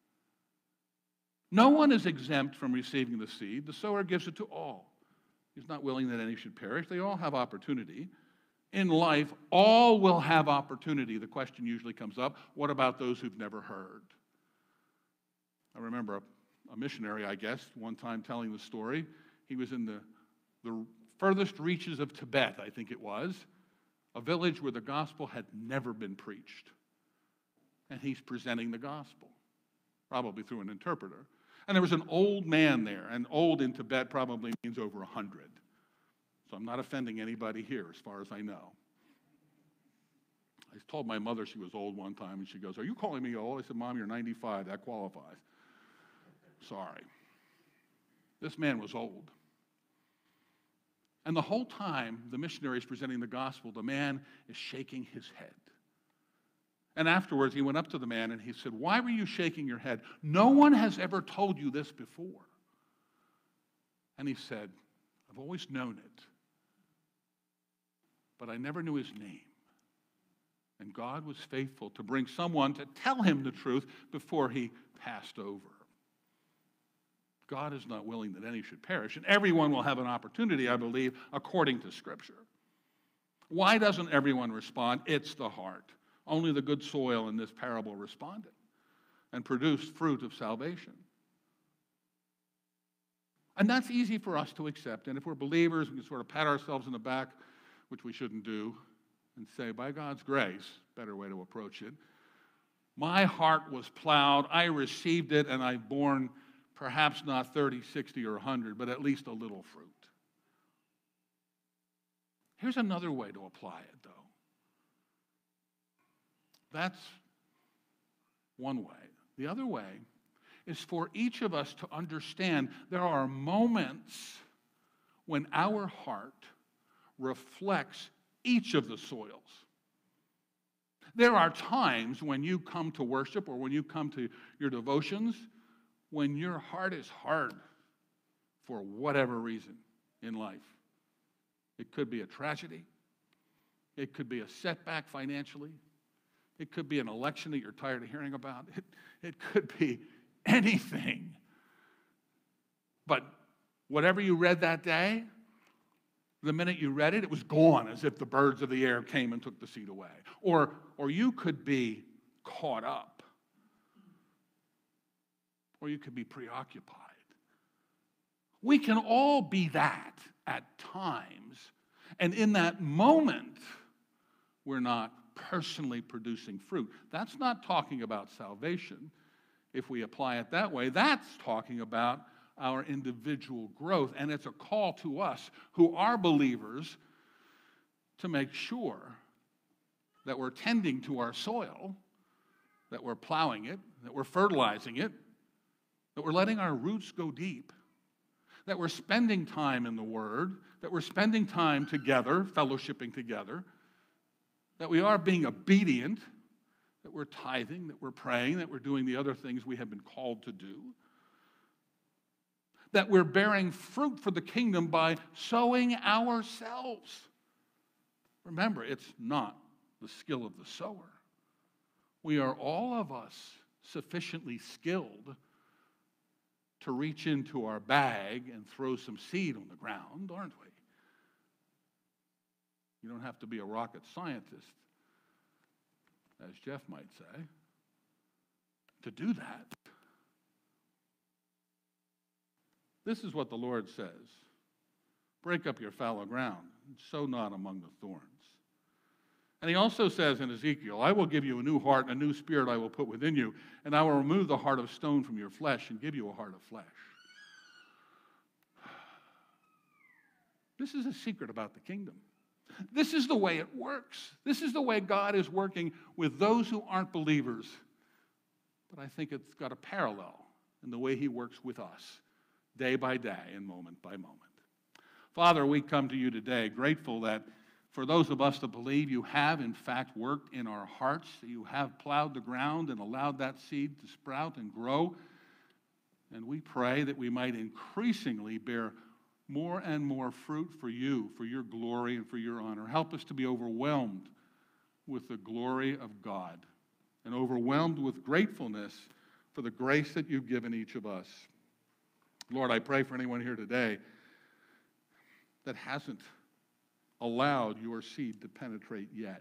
No one is exempt from receiving the seed. The sower gives it to all. He's not willing that any should perish. They all have opportunity. In life, all will have opportunity. The question usually comes up, what about those who've never heard? I remember a, a missionary, I guess, one time telling the story. He was in the, the furthest reaches of Tibet, I think it was, a village where the gospel had never been preached. And he's presenting the gospel, probably through an interpreter. And there was an old man there, and old in Tibet probably means over a hundred. So I'm not offending anybody here, as far as I know. I told my mother she was old one time, and she goes, "Are you calling me old?" I said, "Mom, you're ninety-five. That qualifies." Sorry. This man was old. And the whole time the missionary is presenting the gospel, the man is shaking his head. And afterwards, he went up to the man and he said, "Why were you shaking your head? No one has ever told you this before." And he said, "I've always known it, but I never knew his name. And God was faithful to bring someone to tell him the truth before he passed over." God is not willing that any should perish, and everyone will have an opportunity, I believe, according to Scripture. Why doesn't everyone respond? It's the heart. Only the good soil in this parable responded and produced fruit of salvation. And that's easy for us to accept. And if we're believers, we can sort of pat ourselves in the back, which we shouldn't do, and say, by God's grace, better way to approach it, my heart was plowed, I received it, and I've borne perhaps not thirty, sixty, or one hundred, but at least a little fruit. Here's another way to apply it, though. That's one way. The other way is for each of us to understand there are moments when our heart reflects each of the soils. There are times when you come to worship or when you come to your devotions when your heart is hard for whatever reason in life. It could be a tragedy. It could be a setback financially. It could be an election that you're tired of hearing about. It, it could be anything. But whatever you read that day, the minute you read it, it was gone, as if the birds of the air came and took the seed away. Or, or you could be caught up. Or you could be preoccupied. We can all be that at times. And in that moment, we're not personally producing fruit. That's not talking about salvation. If we apply it that way, that's talking about our individual growth. And it's a call to us who are believers to make sure that we're tending to our soil, that we're plowing it, that we're fertilizing it, that we're letting our roots go deep, that we're spending time in the Word, that we're spending time together, fellowshipping together, that we are being obedient, that we're tithing, that we're praying, that we're doing the other things we have been called to do. that we're bearing fruit for the kingdom by sowing ourselves. Remember, it's not the skill of the sower. We are all of us sufficiently skilled to reach into our bag and throw some seed on the ground, aren't we? You don't have to be a rocket scientist, as Jeff might say, to do that. This is what the Lord says. Break up your fallow ground, and sow not among the thorns. And he also says in Ezekiel, I will give you a new heart, and a new spirit I will put within you, and I will remove the heart of stone from your flesh and give you a heart of flesh. This is a secret about the kingdom. This is the way it works. This is the way God is working with those who aren't believers. But I think it's got a parallel in the way he works with us, day by day and moment by moment. Father, we come to you today grateful that for those of us that believe you have, in fact, worked in our hearts, you have plowed the ground and allowed that seed to sprout and grow. And we pray that we might increasingly bear more and more fruit for you, for your glory and for your honor. Help us to be overwhelmed with the glory of God and overwhelmed with gratefulness for the grace that you've given each of us. Lord, I pray for anyone here today that hasn't allowed your seed to penetrate yet.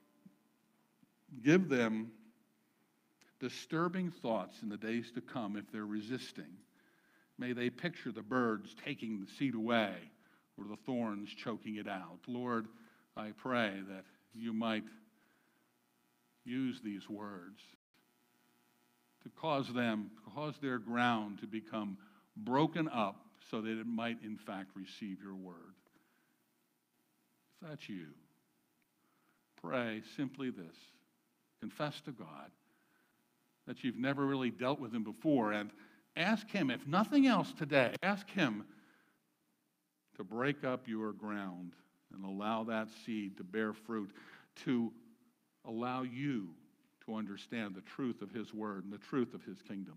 Give them disturbing thoughts in the days to come if they're resisting. May they picture the birds taking the seed away or the thorns choking it out. Lord, I pray that you might use these words to cause them, cause their ground to become broken up so that it might in fact receive your word. If that's you, pray simply this. Confess to God that you've never really dealt with him before, and ask him, if nothing else today, ask him to break up your ground and allow that seed to bear fruit, to allow you to understand the truth of his word and the truth of his kingdom.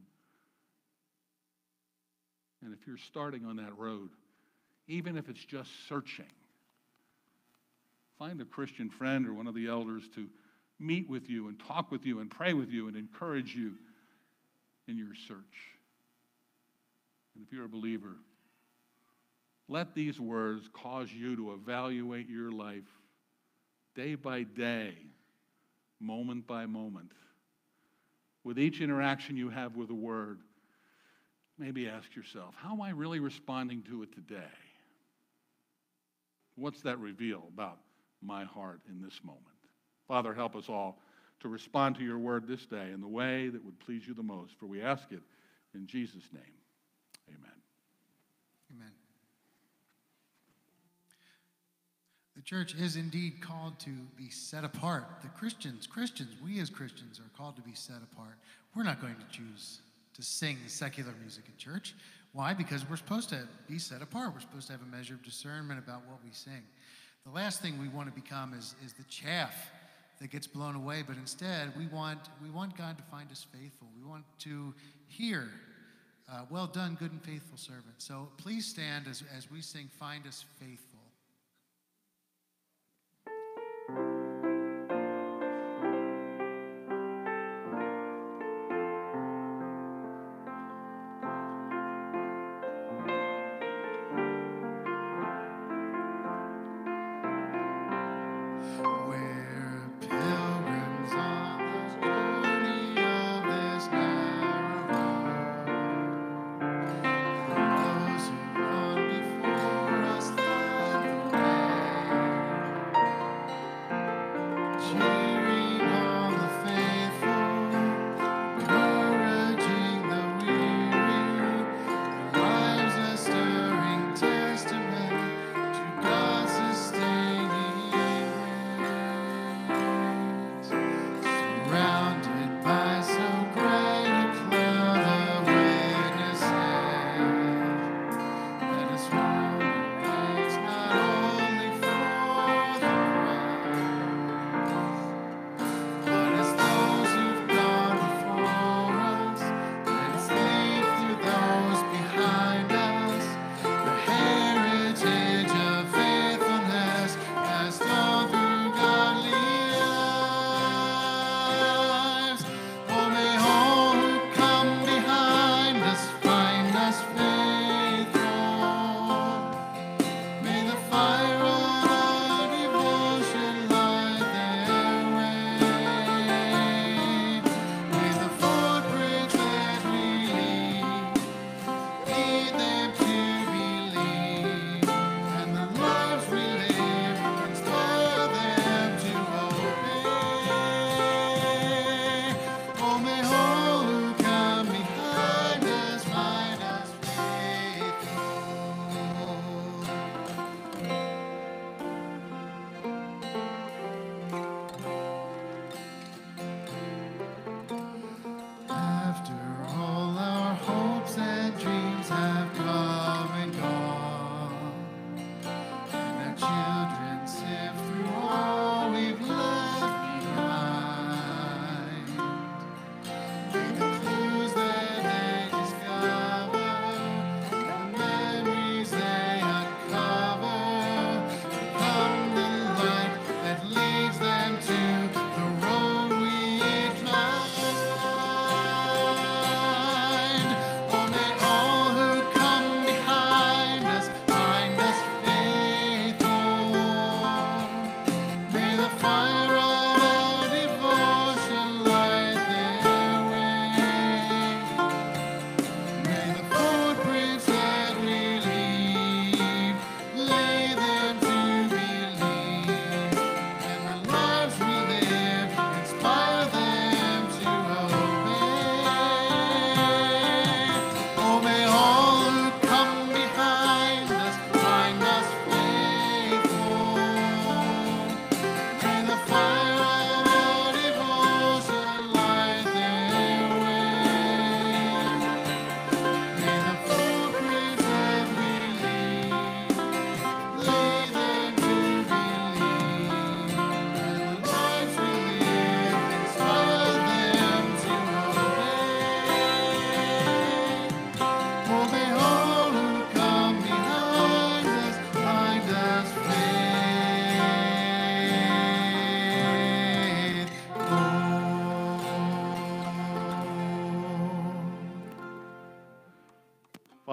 And if you're starting on that road, even if it's just searching, find a Christian friend or one of the elders to meet with you and talk with you and pray with you and encourage you in your search. And if you're a believer, let these words cause you to evaluate your life day by day, moment by moment. With each interaction you have with the word, maybe ask yourself, how am I really responding to it today? What's that reveal about my heart in this moment? Father, help us all to respond to your word this day in the way that would please you the most, for we ask it in Jesus' name. Amen. Amen. The church is indeed called to be set apart. The Christians, Christians, we as Christians are called to be set apart. We're not going to choose to sing secular music in church. Why? Because we're supposed to be set apart. We're supposed to have a measure of discernment about what we sing. The last thing we want to become is, is the chaff that gets blown away, but instead we want, we want God to find us faithful. We want to hear, uh, well done, good and faithful servant. So please stand as, as we sing, Find Us Faithful. Those who run before us,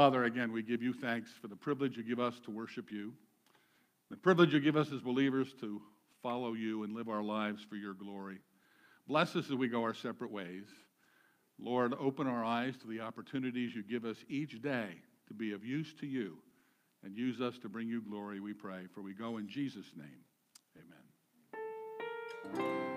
Father, again, we give you thanks for the privilege you give us to worship you, the privilege you give us as believers to follow you and live our lives for your glory. Bless us as we go our separate ways. Lord, open our eyes to the opportunities you give us each day to be of use to you, and use us to bring you glory, we pray. For we go in Jesus' name. Amen.